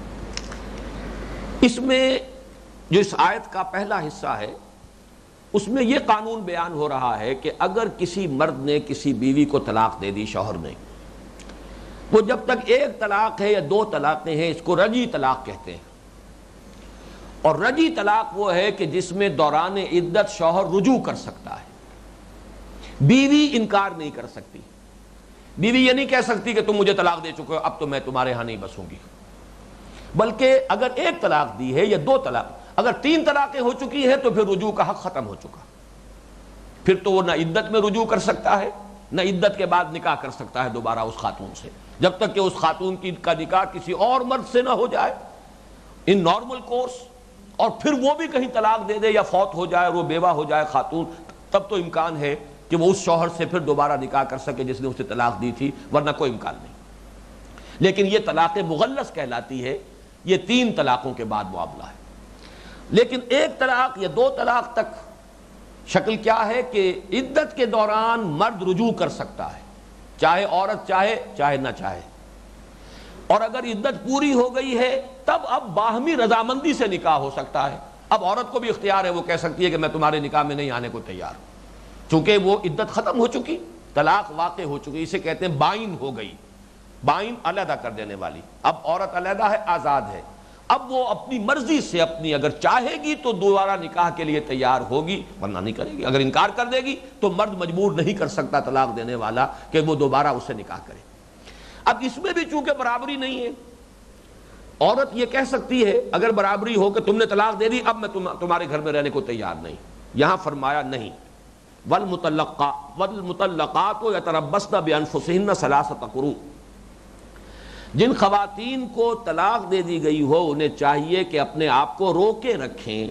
اس میں جو اس آیت کا پہلا حصہ ہے اس میں یہ قانون بیان ہو رہا ہے کہ اگر کسی مرد نے کسی بیوی کو طلاق دے دی, شوہر نے, وہ جب تک 1 طلاق ہے یا 2 طلاقیں ہیں اس کو رجعی طلاق کہتے ہیں. اور رجعی طلاق وہ ہے کہ جس میں دوران عدت شوہر رجوع کر سکتا ہے, بیوی انکار نہیں کر سکتی. بیوی یہ نہیں کہہ سکتی کہ تم مجھے طلاق دے چکے ہو, اب تو میں تمہارے ہاں نہیں بسوں گی. بلکہ اگر 1 طلاق دی ہے یا 2 طلاق, اگر 3 طلاقیں ہو چکی ہیں تو پھر رجوع کا حق ختم ہو چکا. پھر تو وہ نہ عدت میں رجوع کر سکتا ہے نہ عدت کے بعد نکاح کر سکتا ہے دوبارہ اس خاتون سے, جب تک کہ اس خاتون کا نکاح کسی اور مرد سے نہ ہو جائے ان نارمل کورس, اور پھر وہ بھی کہیں طلاق دے دے یا فوت ہو جائے اور وہ بیوہ ہو جائے خاتون, تب تو امکان ہے کہ وہ اس شوہر سے پھر دوبارہ نکاح کر سکے جس نے اسے طلاق دی تھی, ورنہ کوئی امکان نہیں. لیکن یہ طلاق مغلظ کہلاتی ہے, یہ 3 طلاقوں کے بعد معاملہ ہے. لیکن 1 طلاق یا 2 طلاق تک شکل کیا ہے کہ عدت کے دوران مرد رجوع کر سکتا ہے, چاہے عورت چاہے نہ چاہے. اور اگر عدت پوری ہو گئی ہے تب اب باہمی رضامندی سے نکاح ہو سکتا ہے. اب عورت کو بھی اختیار ہے, وہ کہہ سکتی ہے کہ میں تمہارے نکاح میں نہیں آنے کو تیار ہوں, چونکہ وہ عدت ختم ہو چکی, طلاق واقع ہو چکی. اسے کہتے ہیں بائن ہو گئی, بائن علیحدہ کر دینے والی. اب عورت علیحدہ ہے, آزاد ہے, اب وہ اپنی مرضی سے اپنی اگر چاہے گی تو دوبارہ نکاح کے لیے تیار ہوگی, ورنہ نہیں کرے گی. اگر انکار کر دے گی تو مرد مجبور نہیں کر سکتا طلاق دینے والا کہ وہ دوبارہ اس سے نکاح کرے. اب اس میں بھی چونکہ برابری نہیں ہے, عورت یہ کہہ سکتی ہے اگر برابری ہو کہ تم نے طلاق دے دی, اب میں تمہارے گھر میں رہنے کو تیار نہیں. یہاں فرمایا نہیں, والمطلقات یتربصن بانفسہن 3 قروء, جن خواتین کو طلاق دے دی گئی ہو انہیں چاہیے کہ اپنے آپ کو روکے رکھیں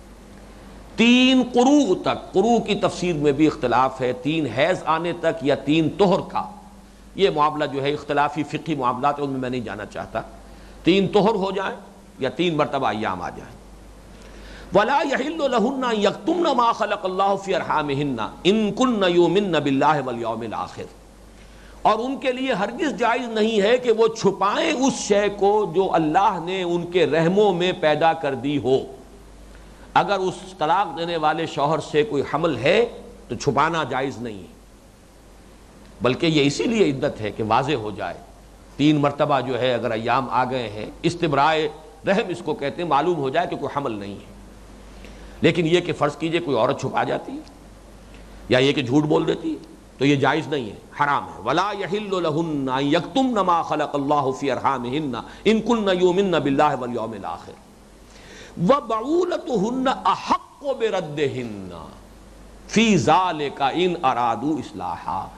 3 قروء تک. قروء کی تفسیر میں بھی اختلاف ہے, 3 حیض آنے تک یا 3 طہر کا. یہ معاملہ جو ہے اختلافی فقہی معاملات ان میں نہیں جانا چاہتا. 3 طہر ہو جائیں یا 3 مرتبہ ایام آ جائیں. وَلَا يَحِلُّ لَهُنَّ أَن يَكْتُمْنَ مَا خَلَقَ اللَّهُ فِي أَرْحَامِهِنَّ إِن كُنَّ يُؤْمِنَّ بِاللَّهِ وَالْيَوْمِ الْآخِرِ, اور ان کے لیے ہرگز جائز نہیں ہے کہ وہ چھپائیں اس شے کو جو اللہ نے ان کے رحموں میں پیدا کر دی ہو. اگر اس طلاق دینے والے شوہر سے کوئی حمل ہے تو چھپانا جائز نہیں ہے, بلکہ یہ اسی لیے عدت ہے کہ واضح ہو جائے. 3 مرتبہ جو ہے اگر ایام آ گئے ہیں, استبراء رحم اس کو کہتے ہیں, معلوم ہو جائے کہ کوئی حمل نہیں ہے. لیکن یہ کہ فرض کیجئے کوئی عورت چھپا جاتی ہے یا یہ کہ جھوٹ بول دیتی ہے تو یہ جائز نہیں ہے, حرام ہے. وَلَا يَحِلُّ لَهُنَّ أَن يَكْتُمْنَ مَا خَلَقَ اللَّهُ فِي أَرْحَامِهِنَّ إِن كُنَّ يُؤْمِنَّ بِاللَّهِ وَالْيَوْمِ الْآخِرِ وَبَعُولَتُهُنَّ أَحَقُّ بِرَدِّهِنَّ فِي ذَلِكَ إِنْ أَرَادُوا إِصْلَاحًا,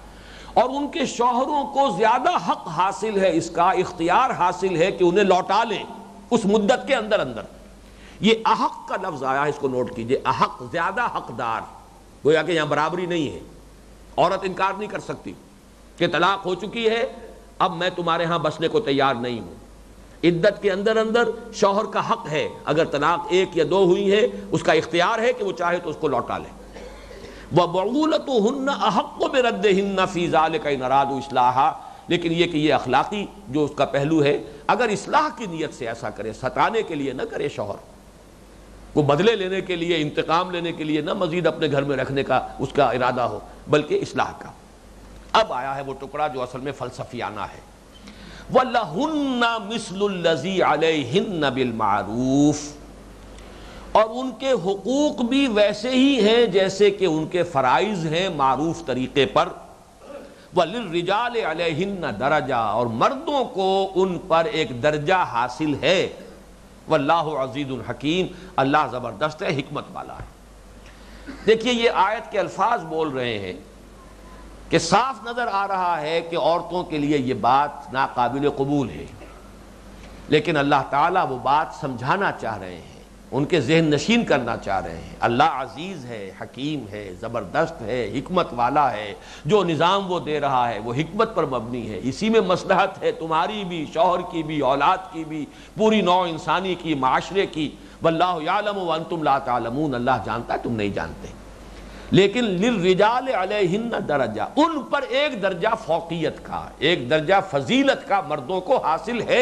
اور ان کے شوہروں کو زیادہ حق حاصل ہے، اس کا اختیار حاصل ہے کہ انہیں لوٹا لیں اس مدت کے اندر اندر۔ یہ احق کا لفظ آیا ہے، اس کو نوٹ کیجئے، احق، زیادہ حقدار، گویا کہ یہاں برابری نہیں ہے۔ عورت انکار نہیں کر سکتی کہ طلاق ہو چکی ہے، اب میں تمہارے ہاں بسنے کو تیار نہیں ہوں۔ عدت کے اندر اندر شوہر کا حق ہے، اگر طلاق ایک یا دو ہوئی ہے اس کا اختیار ہے کہ وہ چاہے تو اس کو لوٹا لے۔ وَبُعُولَتُهُنَّ أَحَقُّ بِرَدِّهِنَّ فِي ذَلِكَ إِنْ أَرَادُوا إِصْلَاحًا، لیکن یہ کہ یہ اخلاقی جو اس کا پہلو ہے، اگر اصلاح کی نیت سے ایسا کرے، ستانے کے لیے نہ کرے، شوہر کو بدلے لینے کے لیے، انتقام لینے کے لیے نہ مزید اپنے گھر میں رکھنے کا اس کا ارادہ ہو، بلکہ اصلاح کا۔ اب آیا ہے وہ ٹکڑا جو اصل میں فلسفیانہ ہے، وَلَهُنَّ مِثْلُ الَّذِي عَلَيْهِنَّ بِالْمَعْرُوفِ، اور ان کے حقوق بھی ویسے ہی ہیں جیسے کہ ان کے فرائض ہیں معروف طریقے پر۔ وَلِلرِّجَالِ عَلَيْهِنَّ دَرَجَةٌ، اور مردوں کو ان پر ایک درجہ حاصل ہے۔ وَاللَّهُ عَزِيزٌ حَكِيمٌ، اللہ زبردست ہے، حکمت والا ہے۔ دیکھیے یہ آیت کے الفاظ بول رہے ہیں کہ صاف نظر آ رہا ہے کہ عورتوں کے لیے یہ بات ناقابل قبول ہے، لیکن اللہ تعالیٰ وہ بات سمجھانا چاہ رہے ہیں، ان کے ذہن نشین کرنا چاہ رہے ہیں۔ اللہ عزیز ہے، حکیم ہے، زبردست ہے، حکمت والا ہے، جو نظام وہ دے رہا ہے وہ حکمت پر مبنی ہے، اسی میں مصلحت ہے تمہاری بھی، شوہر کی بھی، اولاد کی بھی، پوری نوع انسانی کی، معاشرے کی۔ واللہ یعلم وانتم لا تعلمون، اللہ جانتا ہے تم نہیں جانتے۔ لیکن للرجال علیہن درجہ، ان پر ایک درجہ فوقیت کا، ایک درجہ فضیلت کا مردوں کو حاصل ہے۔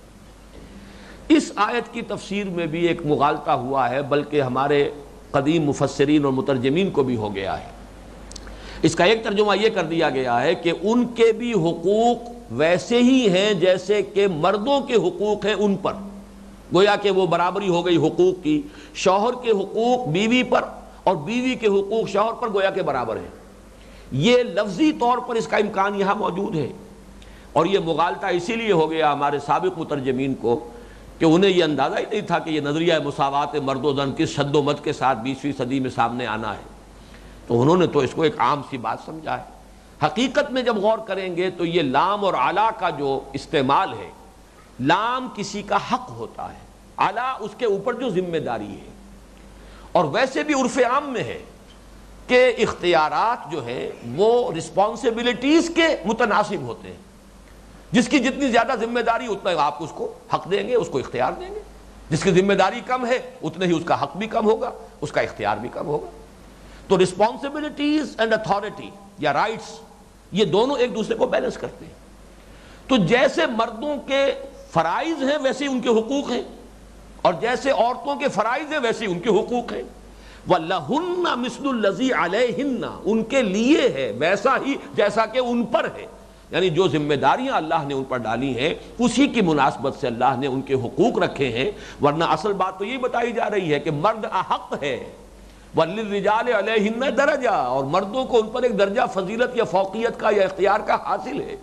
اس آیت کی تفسیر میں بھی ایک مغالطہ ہوا ہے، بلکہ ہمارے قدیم مفسرین اور مترجمین کو بھی ہو گیا ہے۔ اس کا ایک ترجمہ یہ کر دیا گیا ہے کہ ان کے بھی حقوق ویسے ہی ہیں جیسے کہ مردوں کے حقوق ہیں ان پر، گویا کہ وہ برابری ہو گئی حقوق کی، شوہر کے حقوق بیوی پر اور بیوی کے حقوق شوہر پر گویا کہ برابر ہیں۔ یہ لفظی طور پر اس کا امکان یہاں موجود ہے، اور یہ مغالطہ اسی لیے ہو گیا ہمارے سابق مترجمین کو کہ انہیں یہ اندازہ ہی نہیں تھا کہ یہ نظریہ مساوات مرد و زن کس شد و مد کے ساتھ 20ویں صدی میں سامنے آنا ہے، تو انہوں نے تو اس کو ایک عام سی بات سمجھا ہے۔ حقیقت میں جب غور کریں گے تو یہ لام اور علا کا جو استعمال ہے، لام کسی کا حق ہوتا ہے، علا اس کے اوپر جو ذمہ داری ہے، اور ویسے بھی عرف عام میں ہے کہ اختیارات جو ہیں وہ رسپانسبلٹیز کے متناسب ہوتے ہیں، جس کی جتنی زیادہ ذمہ داری اتنا ہی آپ اس کو حق دیں گے، اس کو اختیار دیں گے، جس کی ذمہ داری کم ہے اتنے ہی اس کا حق بھی کم ہوگا، اس کا اختیار بھی کم ہوگا۔ تو رسپانسبلٹیز اینڈ اتھارٹی یا رائٹس، یہ دونوں ایک دوسرے کو بیلنس کرتے ہیں۔ تو جیسے مردوں کے فرائض ہیں ویسے ان کے حقوق ہیں، اور جیسے عورتوں کے فرائض ہیں ویسے ان کے حقوق ہیں۔ وَلَهُنَّ مِثْلُ الَّذِي عَلَيْهِنَّ، ان کے لیے ہے ویسا ہی جیسا کہ ان پر ہے، یعنی جو ذمہ داریاں اللہ نے ان پر ڈالی ہیں اسی کی مناسبت سے اللہ نے ان کے حقوق رکھے ہیں، ورنہ اصل بات تو یہ بتائی جا رہی ہے کہ مرد احق ہے۔ وَلِلرِّجَالِ عَلَيْهِنَّ دَرَجَةٌ، اور مردوں کو ان پر ایک درجہ فضیلت یا فوقیت کا یا اختیار کا حاصل ہے۔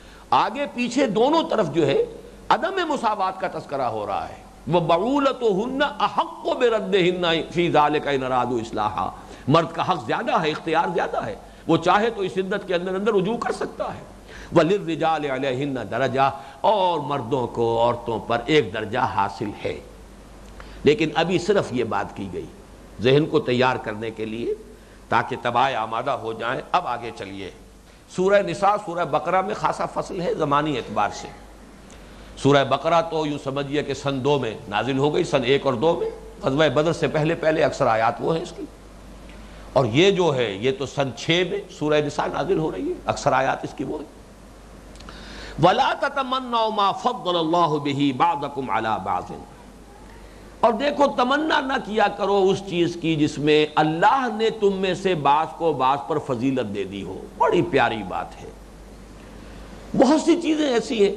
آگے پیچھے دونوں طرف جو ہے عدم مساوات کا تذکرہ ہو رہا ہے۔ وَبَعُولَتُهُنَّ أَحَقُّ بِرَدِّهِنَّ فِي ذَلِكَ إِنْ أَرَادُوا إِصْلَاحًا، مرد کا حق زیادہ ہے، اختیار زیادہ ہے، وہ چاہے تو اس عدت کے اندر اندر رجوع کر سکتا ہے۔ وَلِلرِّجَالِ عَلَيْهِنَّ دَرَجَةٌ، اور مردوں کو عورتوں پر ایک درجہ حاصل ہے۔ لیکن ابھی صرف یہ بات کی گئی ذہن کو تیار کرنے کے لیے تاکہ طبائع آمادہ ہو جائیں۔ اب آگے چلیے، سورہ نساء سورہ بقرہ میں خاصا فصل ہے زمانی اعتبار سے۔ سورہ بقرہ تو یوں سمجھیے کہ سن 2 میں نازل ہو گئی، سن 1 اور 2 میں، غزوہ بدر سے پہلے اکثر آیات وہ ہیں اس کی، اور یہ جو ہے یہ تو سن 6 میں سورہ نساء نازل ہو رہی ہے، اکثر آیات اس کی وہ ہیں۔ وَلَا تَتَمَنَّوْا مَا فَضَّلَ اللَّهُ بِهِ بَعْضَكُمْ عَلَى بَعْضٍ، اور دیکھو تمنا نہ کیا کرو اس چیز کی جس میں اللہ نے تم میں سے بعض کو بعض پر فضیلت دے دی ہو۔ بڑی پیاری بات ہے، بہت سی چیزیں ایسی ہیں۔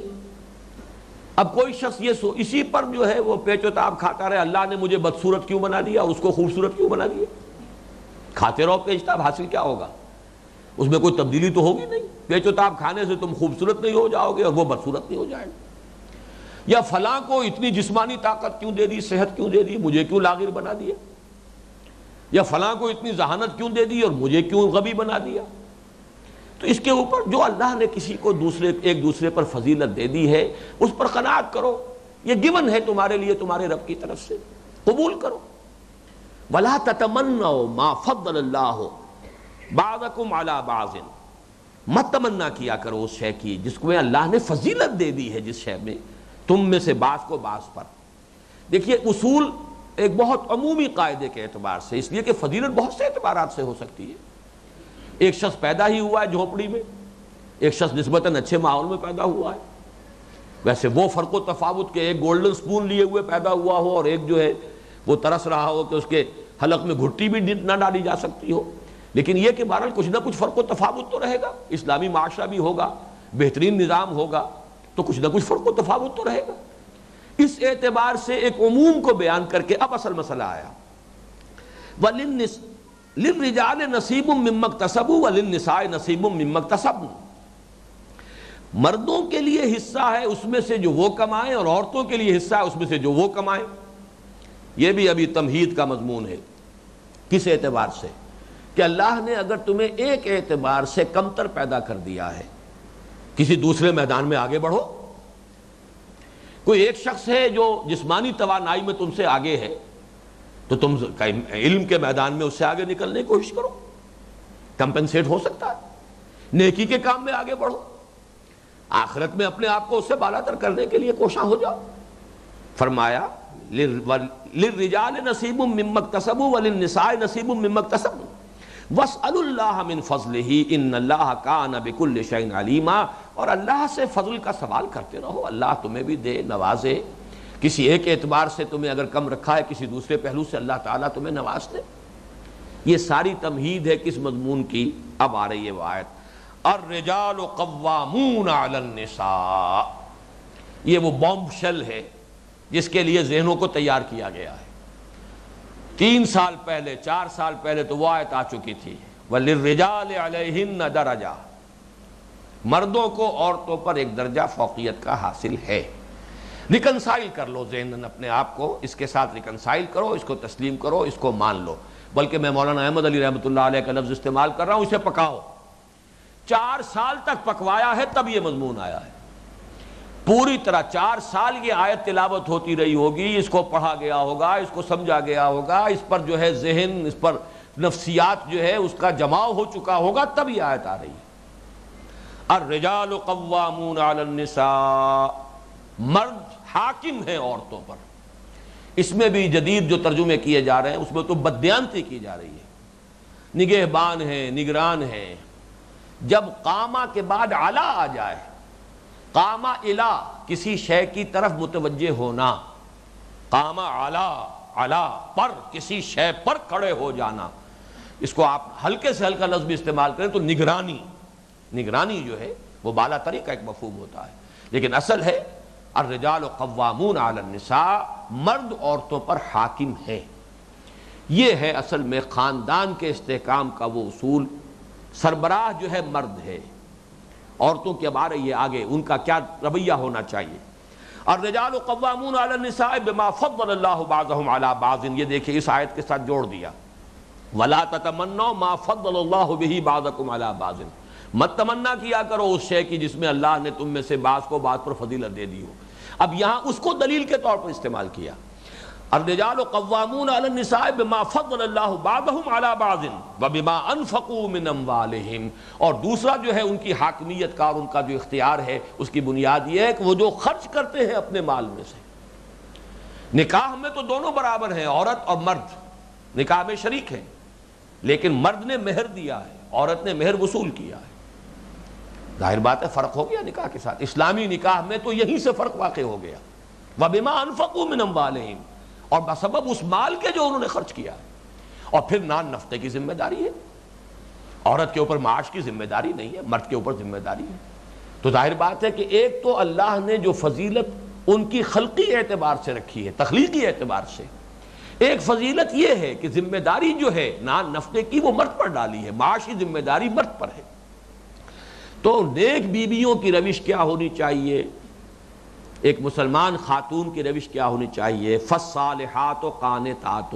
اب کوئی شخص یہ اسی پر جو ہے وہ پیچ و تاب کھاتا رہے، اللہ نے مجھے بدصورت کیوں بنا دیا، اس کو خوبصورت کیوں بنا دیا، کھاتے رہو پیچ تاب، حاصل کیا ہوگا؟ اس میں کوئی تبدیلی تو ہوگی نہیں۔ پیچ و تاب کھانے سے تم خوبصورت نہیں ہو جاؤ گے اور وہ بدصورت نہیں ہو جائے گا۔ یا فلاں کو اتنی جسمانی طاقت کیوں دے دی، صحت کیوں دے دی، مجھے کیوں لاغر بنا دیا، یا فلاں کو اتنی ذہانت کیوں دے دی اور مجھے کیوں غبی بنا دیا۔ تو اس کے اوپر جو اللہ نے کسی کو ایک دوسرے پر فضیلت دے دی ہے اس پر قناعت کرو، یہ گیون ہے تمہارے لیے تمہارے رب کی طرف سے، قبول کرو۔ وَلَا تَتَمَنَّوْا مَا فَضَّلَ اللَّهُ بَعْضَكُمْ عَلَى بَعْضٍ، مت تمنا کیا کرو اس شے کی جس کو اللہ نے فضیلت دے دی ہے، جس شے میں تم میں سے بعض کو بعض پر۔ دیکھیے اصول ایک بہت عمومی قاعدے کے اعتبار سے، اس لیے کہ فضیلت بہت سے اعتبارات سے ہو سکتی ہے۔ ایک شخص پیدا ہی ہوا ہے جھونپڑی میں، ایک شخص نسبتاً اچھے ماحول میں پیدا ہوا ہے، ویسے وہ فرق و تفاوت کہ ایک گولڈن سپون لیے ہوئے پیدا ہوا ہو اور ایک جو ہے وہ ترس رہا ہو کہ اس کے حلق میں گھٹی بھی نہ ڈالی جا سکتی ہو، لیکن یہ کہ بہرحال کچھ نہ کچھ فرق و تفاوت تو رہے گا، اسلامی معاشرہ بھی ہوگا، بہترین نظام ہوگا تو کچھ نہ کچھ فرق و تفاوت تو رہے گا۔ اس اعتبار سے ایک عموم کو بیان کر کے اب اصل مسئلہ آیا، لِلرِّجَالِ نَصِيبٌ مِّمَّا اكْتَسَبُوا وَلِلنِّسَاءِ نَصِيبٌ مِّمَّا اكْتَسَبْنَ، مردوں کے لیے حصہ ہے اس میں سے جو وہ کمائیں اور عورتوں کے لیے حصہ ہے اس میں سے جو وہ کمائیں۔ یہ بھی ابھی تمہید کا مضمون ہے۔ کس اعتبار سے؟ کہ اللہ نے اگر تمہیں ایک اعتبار سے کمتر پیدا کر دیا ہے، کسی دوسرے میدان میں آگے بڑھو۔ کوئی ایک شخص ہے جو جسمانی توانائی میں تم سے آگے ہے تو تم علم کے میدان میں اس سے آگے نکلنے کی کوشش کرو، کمپنسیٹ ہو سکتا ہے، نیکی کے کام میں آگے بڑھو، آخرت میں اپنے آپ کو اس سے بالاتر کرنے کے لیے کوشاں ہو جاؤ۔ فرمایا لِلرِّجَالِ نَصِيبٌ مِّمَّا اكْتَسَبُوا وَلِلنِّسَاءِ نَصِيبٌ مِّمَّا اكْتَسَبْنَ وَاسْأَلُوا اللَّهَ مِن فَضْلِهِ إِنَّ اللَّهَ كَانَ بِكُلِّ شَيْءٍ عَلِيمًا، اور اللہ سے فضل کا سوال کرتے رہو، اللہ تمہیں بھی دے، نوازے، کسی ایک اعتبار سے تمہیں اگر کم رکھا ہے کسی دوسرے پہلو سے اللہ تعالیٰ تمہیں نواز دے۔ یہ ساری تمہید ہے کس مضمون کی؟ اب آ رہی ہے وہ آیت، الرجال قوامون علی النساء، یہ وہ بومب شل ہے جس کے لیے ذہنوں کو تیار کیا گیا ہے۔ 3 سال پہلے 4 سال پہلے تو وہ آیت آ چکی تھی، وَلِلرِّجَالِ عَلَيْهِنَّ دَرَجَةٌ، مردوں کو عورتوں پر ایک درجہ فوقیت کا حاصل ہے۔ ریکنسائل کر لو ذہناً اپنے آپ کو، اس کے ساتھ ریکنسائل کرو، اس کو تسلیم کرو، اس کو مان لو۔ بلکہ میں مولانا احمد علی رحمۃ اللہ علیہ کا لفظ استعمال کر رہا ہوں، اسے پکاؤ۔ 4 سال تک پکوایا ہے تب یہ مضمون آیا ہے، پوری طرح 4 سال یہ آیت تلاوت ہوتی رہی ہوگی، اس کو پڑھا گیا ہوگا، اس کو سمجھا گیا ہوگا، اس پر جو ہے ذہن، اس پر نفسیات جو ہے اس کا جماؤ ہو چکا ہوگا، تب یہ آیت آ رہی ہے۔ الرجال قوامون علی النساء، مرد حاکم ہیں عورتوں پر۔ اس میں بھی جدید جو ترجمے کیے جا رہے ہیں اس میں تو بددیانتی کی جا رہی ہے، نگہبان ہیں، نگران ہیں۔ جب قامہ کے بعد علا آ جائے، قامہ الا کسی شے کی طرف متوجہ ہونا، قامہ علا پر کسی شے پر کھڑے ہو جانا، اس کو آپ ہلکے سے ہلکا لفظ بھی استعمال کریں تو نگرانی جو ہے وہ بالا تری کا ایک مفہوم ہوتا ہے، لیکن اصل ہے الرجال قوامون علی النساء، مرد عورتوں پر حاکم ہے۔ یہ ہے اصل میں خاندان کے استحکام کا وہ اصول۔ سربراہ جو ہے مرد ہے، عورتوں کے بارے یہ آگے ان کا کیا رویہ ہونا چاہیے۔ الرجال قوامون علی النساء بما فضل اللہ بعضهم علی بعض، یہ دیکھیں اس آیت کے ساتھ جوڑ دیا، ولا تتمنوا ما فضل اللہ به بعضکم علی بعض، مت تمنا کیا کرو اس شے کی جس میں اللہ نے تم میں سے بعض کو بعض پر فضیلت دے دی ہو۔ اب یہاں اس کو دلیل کے طور پر استعمال کیا، الرجال قوامون علی النساء بما فضل اللہ بعضهم علی بعض وبما انفقوا من اموالهم، اور دوسرا جو ہے ان کی حاکمیت کا اور ان کا جو اختیار ہے اس کی بنیاد یہ ہے کہ وہ جو خرچ کرتے ہیں اپنے مال میں سے۔ نکاح میں تو دونوں برابر ہیں، عورت اور مرد نکاح میں شریک ہیں، لیکن مرد نے مہر دیا ہے، عورت نے مہر وصول کیا ہے۔ ظاہر بات ہے فرق ہو گیا نکاح کے ساتھ، اسلامی نکاح میں تو یہیں سے فرق واقع ہو گیا، وَبِمَا أَنفَقُوا مِنْ أَمْوَالِهِمْ، اور بسبب اس مال کے جو انہوں نے خرچ کیا ہے۔ اور پھر نان نفقے کی ذمہ داری ہے، عورت کے اوپر معاش کی ذمہ داری نہیں ہے، مرد کے اوپر ذمہ داری ہے۔ تو ظاہر بات ہے کہ ایک تو اللہ نے جو فضیلت ان کی خلقی اعتبار سے رکھی ہے، تخلیقی اعتبار سے، ایک فضیلت یہ ہے کہ ذمہ داری جو ہے نان نفقے کی وہ مرد پر ڈالی ہے، معاشی ذمہ داری مرد پر ہے۔ تو نیک بیویوں کی روش کیا ہونی چاہیے، ایک مسلمان خاتون کی روش کیا ہونی چاہیے؟ فالصالحات قانتات،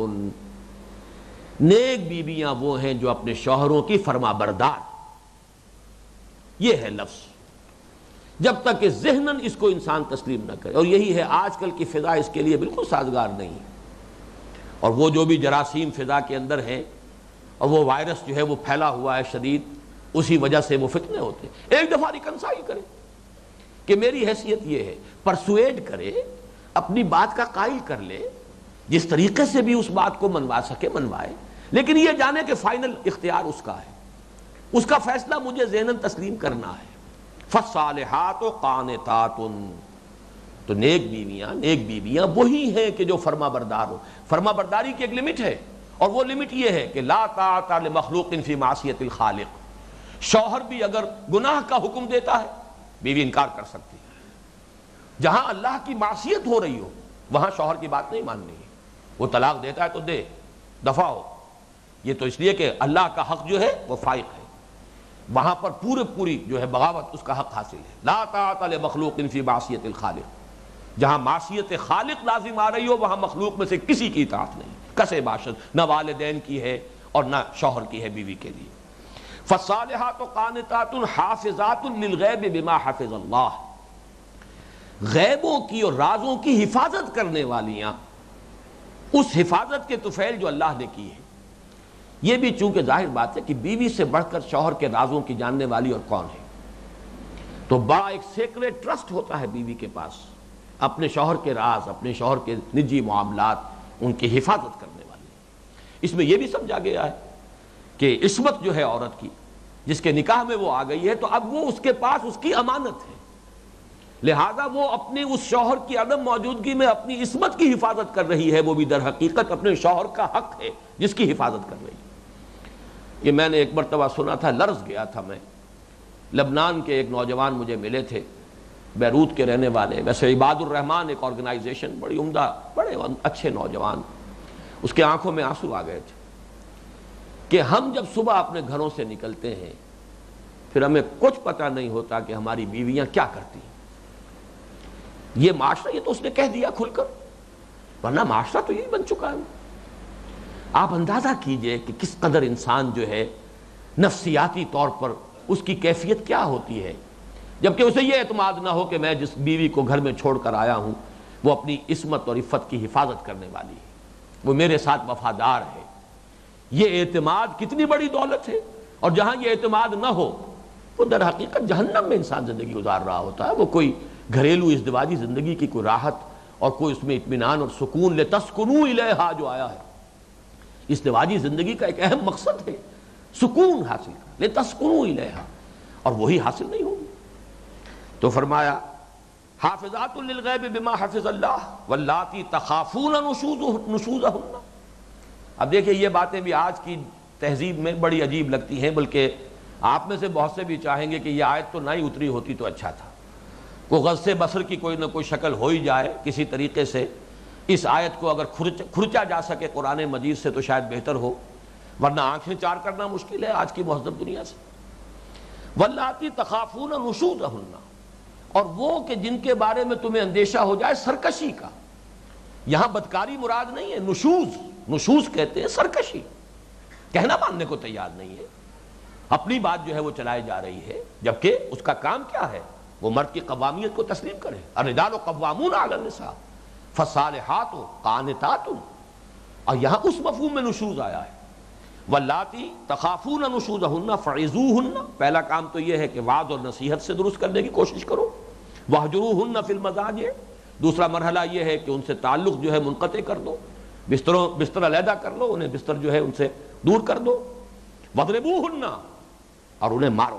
نیک بیویاں وہ ہیں جو اپنے شوہروں کی فرما بردار، یہ ہے لفظ، جب تک کہ ذہناً اس کو انسان تسلیم نہ کرے. اور یہی ہے آج کل کی فضا اس کے لیے بالکل سازگار نہیں ہے. اور وہ جو بھی جراثیم فضا کے اندر ہیں اور وہ وائرس جو ہے وہ پھیلا ہوا ہے شدید، اسی وجہ سے وہ فتنے ہوتے ہیں. ایک دفعہ ریکنسائل کرے کہ میری حیثیت یہ ہے، پرسویڈ کرے، اپنی بات کا قائل کر لے، جس طریقے سے بھی اس بات کو منوا سکے منوائے، لیکن یہ جانے کہ فائنل اختیار اس کا ہے، اس کا فیصلہ مجھے ذہناً تسلیم کرنا ہے. فالصالحات قانتات، تو نیک بیویاں وہی ہیں کہ جو فرما بردار ہو. فرما برداری کی ایک لمٹ ہے، اور وہ لمٹ یہ ہے کہ لا طاعۃ لمخلوق فی معصیۃ الخالق. شوہر بھی اگر گناہ کا حکم دیتا ہے بیوی انکار کر سکتی ہے. جہاں اللہ کی معصیت ہو رہی ہو وہاں شوہر کی بات نہیں ماننی ہے. وہ طلاق دیتا ہے تو دے، دفع ہو. یہ تو اس لیے کہ اللہ کا حق جو ہے وہ فائق ہے، وہاں پر پوری جو ہے بغاوت اس کا حق حاصل ہے. لا طاعۃ لمخلوق فی معصیۃ الخالق. جہاں معصیت خالق لازم آ رہی ہو وہاں مخلوق میں سے کسی کی اطاعت نہیں، کسے باشد، نہ والدین کی ہے اور نہ شوہر کی ہے بیوی کے لیے. فالصالحات قانتات حافظات للغیب بما حفظ اللہ. غیبوں کی اور رازوں کی حفاظت کرنے والیاں اس حفاظت کے طفیل جو اللہ نے کی ہے. یہ بھی چونکہ ظاہر بات ہے کہ بیوی سے بڑھ کر شوہر کے رازوں کی جاننے والی اور کون ہے، تو بڑا ایک سیکریٹ ٹرسٹ ہوتا ہے بیوی کے پاس، اپنے شوہر کے راز، اپنے شوہر کے نجی معاملات، ان کی حفاظت کرنے والی. اس میں یہ بھی سمجھا گیا ہے کہ عصمت جو ہے عورت کی، جس کے نکاح میں وہ آ گئی ہے، تو اب وہ اس کے پاس اس کی امانت ہے، لہذا وہ اپنے اس شوہر کی عدم موجودگی میں اپنی عصمت کی حفاظت کر رہی ہے. وہ بھی در حقیقت اپنے شوہر کا حق ہے جس کی حفاظت کر رہی ہے. یہ میں نے ایک مرتبہ سنا تھا، لرز گیا تھا میں. لبنان کے ایک نوجوان مجھے ملے تھے، بیروت کے رہنے والے، ویسے عباد الرحمن ایک آرگنائزیشن، بڑی عمدہ، بڑے اچھے نوجوان. اس کے آنکھوں میں آنسو آ گئے تھے کہ ہم جب صبح اپنے گھروں سے نکلتے ہیں پھر ہمیں کچھ پتہ نہیں ہوتا کہ ہماری بیویاں کیا کرتی ہیں. یہ معاشرہ، یہ تو اس نے کہہ دیا کھل کر، ورنہ معاشرہ تو یہی بن چکا ہے. آپ اندازہ کیجئے کہ کس قدر انسان جو ہے نفسیاتی طور پر اس کی کیفیت کیا ہوتی ہے، جبکہ اسے یہ اعتماد نہ ہو کہ میں جس بیوی کو گھر میں چھوڑ کر آیا ہوں وہ اپنی عصمت اور عفت کی حفاظت کرنے والی ہے، وہ میرے ساتھ وفادار ہے. یہ اعتماد کتنی بڑی دولت ہے. اور جہاں یہ اعتماد نہ ہو وہ در حقیقت جہنم میں انسان زندگی گزار رہا ہوتا ہے. وہ کوئی گھریلو ازدواجی زندگی کی کوئی راحت اور کوئی اس میں اطمینان اور سکون، لتسکنوا الیہا جو آیا ہے، ازدواجی زندگی کا ایک اہم مقصد ہے سکون حاصل کرنا، لتسکنوا الیہا، اور وہی حاصل نہیں ہوگی. تو فرمایا حافظات للغیب بما حفظ اللہ واللاتی تخافون نشوزہن. اب دیکھیں یہ باتیں بھی آج کی تہذیب میں بڑی عجیب لگتی ہیں، بلکہ آپ میں سے بہت سے بھی چاہیں گے کہ یہ آیت تو نہ ہی اتری ہوتی تو اچھا تھا. کوئی غض بصر کی کوئی نہ کوئی شکل ہو ہی جائے کسی طریقے سے، اس آیت کو اگر کھرچا جا سکے قرآن مجید سے تو شاید بہتر ہو، ورنہ آنکھیں چار کرنا مشکل ہے آج کی مہذب دنیا سے. واللاتی تخافون نشوزہن، اور وہ کہ جن کے بارے میں تمہیں اندیشہ ہو جائے سرکشی کا. یہاں بدکاری مراد نہیں ہے، نشوز کہتے ہیں سرکشی، کہنا ماننے کو تیار نہیں ہے، اپنی بات جو ہے وہ چلائے جا رہی ہے، جبکہ اس کا کام کیا ہے، وہ مرد کی قوامیت کو تسلیم کرے. الرجال قوامون علی النساء فالصالحات قانتات، اور یہاں اس مفہوم میں نشوز آیا ہے. واللاتی تخافون نشوزہن فعظوہن، پہلا کام تو یہ ہے کہ وعظ اور نصیحت سے درست کرنے کی کوشش کرو. واہجروہن فی المضاجع، دوسرا مرحلہ یہ ہے کہ ان سے تعلق جو ہے منقطع کر دو، بستر علیحدہ کر لو، انہیں بستر جو ہے ان سے دور کر دو. واضربوہن، اور انہیں مارو.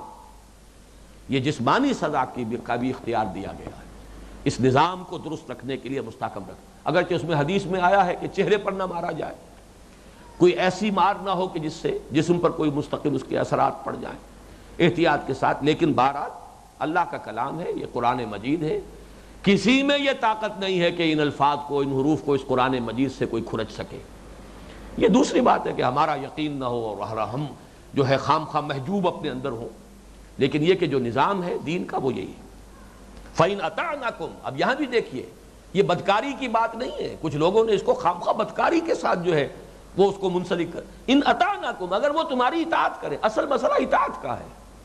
یہ جسمانی سزا کا بھی اختیار دیا گیا ہے اس نظام کو درست رکھنے کے لیے مستحکم رکھ، اگرچہ اس میں حدیث میں آیا ہے کہ چہرے پر نہ مارا جائے، کوئی ایسی مار نہ ہو کہ جس سے جسم پر کوئی مستقل اس کے اثرات پڑ جائیں، احتیاط کے ساتھ. لیکن بہرحال اللہ کا کلام ہے، یہ قرآن مجید ہے، کسی میں یہ طاقت نہیں ہے کہ ان الفاظ کو، ان حروف کو اس قرآن مجید سے کوئی کھرچ سکے. یہ دوسری بات ہے کہ ہمارا یقین نہ ہو اور ہم جو ہے خام خواہ محجوب اپنے اندر ہوں، لیکن یہ کہ جو نظام ہے دین کا وہ یہی ہے. فَإِنْ أَطَعْنَكُمْ، اب یہاں بھی دیکھیے یہ بدکاری کی بات نہیں ہے، کچھ لوگوں نے اس کو خام خواہ بدکاری کے ساتھ جو ہے وہ اس کو منسلک کر. ان اطعناکم، اگر وہ تمہاری اطاعت کرے، اصل مسئلہ اطاعت کا ہے.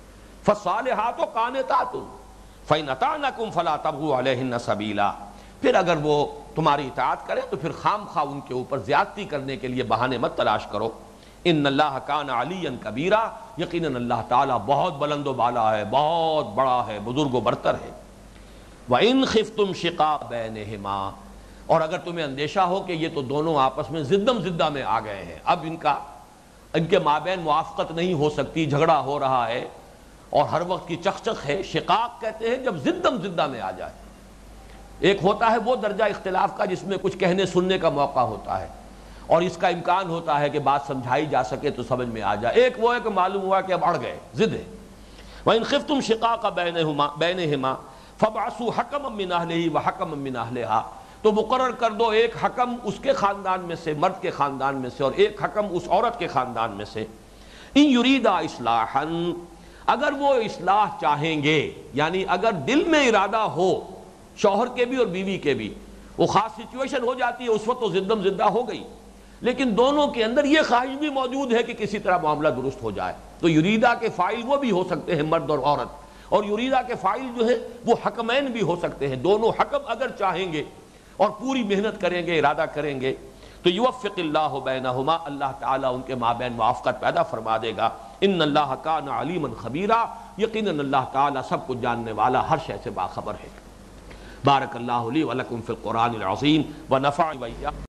فالصالحات قانتات فإن أطعنكم فلا تبغوا علیہن سبیلا، پھر اگر وہ تمہاری اطاعت کرے تو پھر خام خواہ ان کے اوپر زیادتی کرنے کے لیے بہانے مت تلاش کرو۔ ان اللہ کان علیا کبیرا، یقیناً اللہ تعالیٰ بہت بلند و بالا ہے، بہت بڑا ہے، بزرگ و برتر ہے۔ وَإِنْ خِفْتُمْ شِقَاقَ بَيْنِهِمَا، اور اگر تمہیں اندیشہ ہو کہ یہ تو دونوں آپس میں زدم زدہ میں آ گئے ہیں، اب ان کے مابین موافقت نہیں ہو سکتی، جھگڑا ہو رہا ہے اور ہر وقت کی چخ ہے۔ شقاق کہتے ہیں جب زدم زدہ میں آ جائے۔ ایک ہوتا ہے وہ درجہ اختلاف کا جس میں کچھ کہنے سننے کا موقع ہوتا ہے اور اس کا امکان ہوتا ہے کہ بات سمجھائی جا سکے تو سمجھ میں آ جائے۔ ایک وہ ہے کہ معلوم ہوا کہ اب اڑ گئے، ضد ہے۔ وَإِنْ خِفْتُمْ شِقَاقَ بَيْنِهِمَا فَابْعَثُوا حَكَمًا مِّنْ أَهْلِهِ وَحَكَمًا مِّنْ أَهْلِهَا، تو مقرر کر دو ایک حکم اس کے خاندان میں سے، مرد کے خاندان میں سے، اور ایک حکم اس عورت کے خاندان میں سے۔ إِن يُرِيدَا إِصْلَاحًا، اگر وہ اصلاح چاہیں گے، یعنی اگر دل میں ارادہ ہو شوہر کے بھی اور بیوی کے بھی، وہ خاص سچویشن ہو جاتی ہے، اس وقت تو زدم زدہ ہو گئی، لیکن دونوں کے اندر یہ خواہش بھی موجود ہے کہ کسی طرح معاملہ درست ہو جائے، تو یریدہ کے فاعل وہ بھی ہو سکتے ہیں مرد اور عورت، اور یریدہ کے فاعل جو ہے وہ حکمین بھی ہو سکتے ہیں۔ دونوں حکم اگر چاہیں گے اور پوری محنت کریں گے، ارادہ کریں گے، تو یوفق اللہ بینہما، اللہ تعالیٰ ان کے مابین موافقت پیدا فرما دے گا۔ ان اللہ کان علیما خبیرا، یقیناً اللہ تعالیٰ سب کچھ جاننے والا، ہر شے سے باخبر ہے۔ بارک اللہ لی ولکم فی القرآن العظیم ونفعني وإیاکم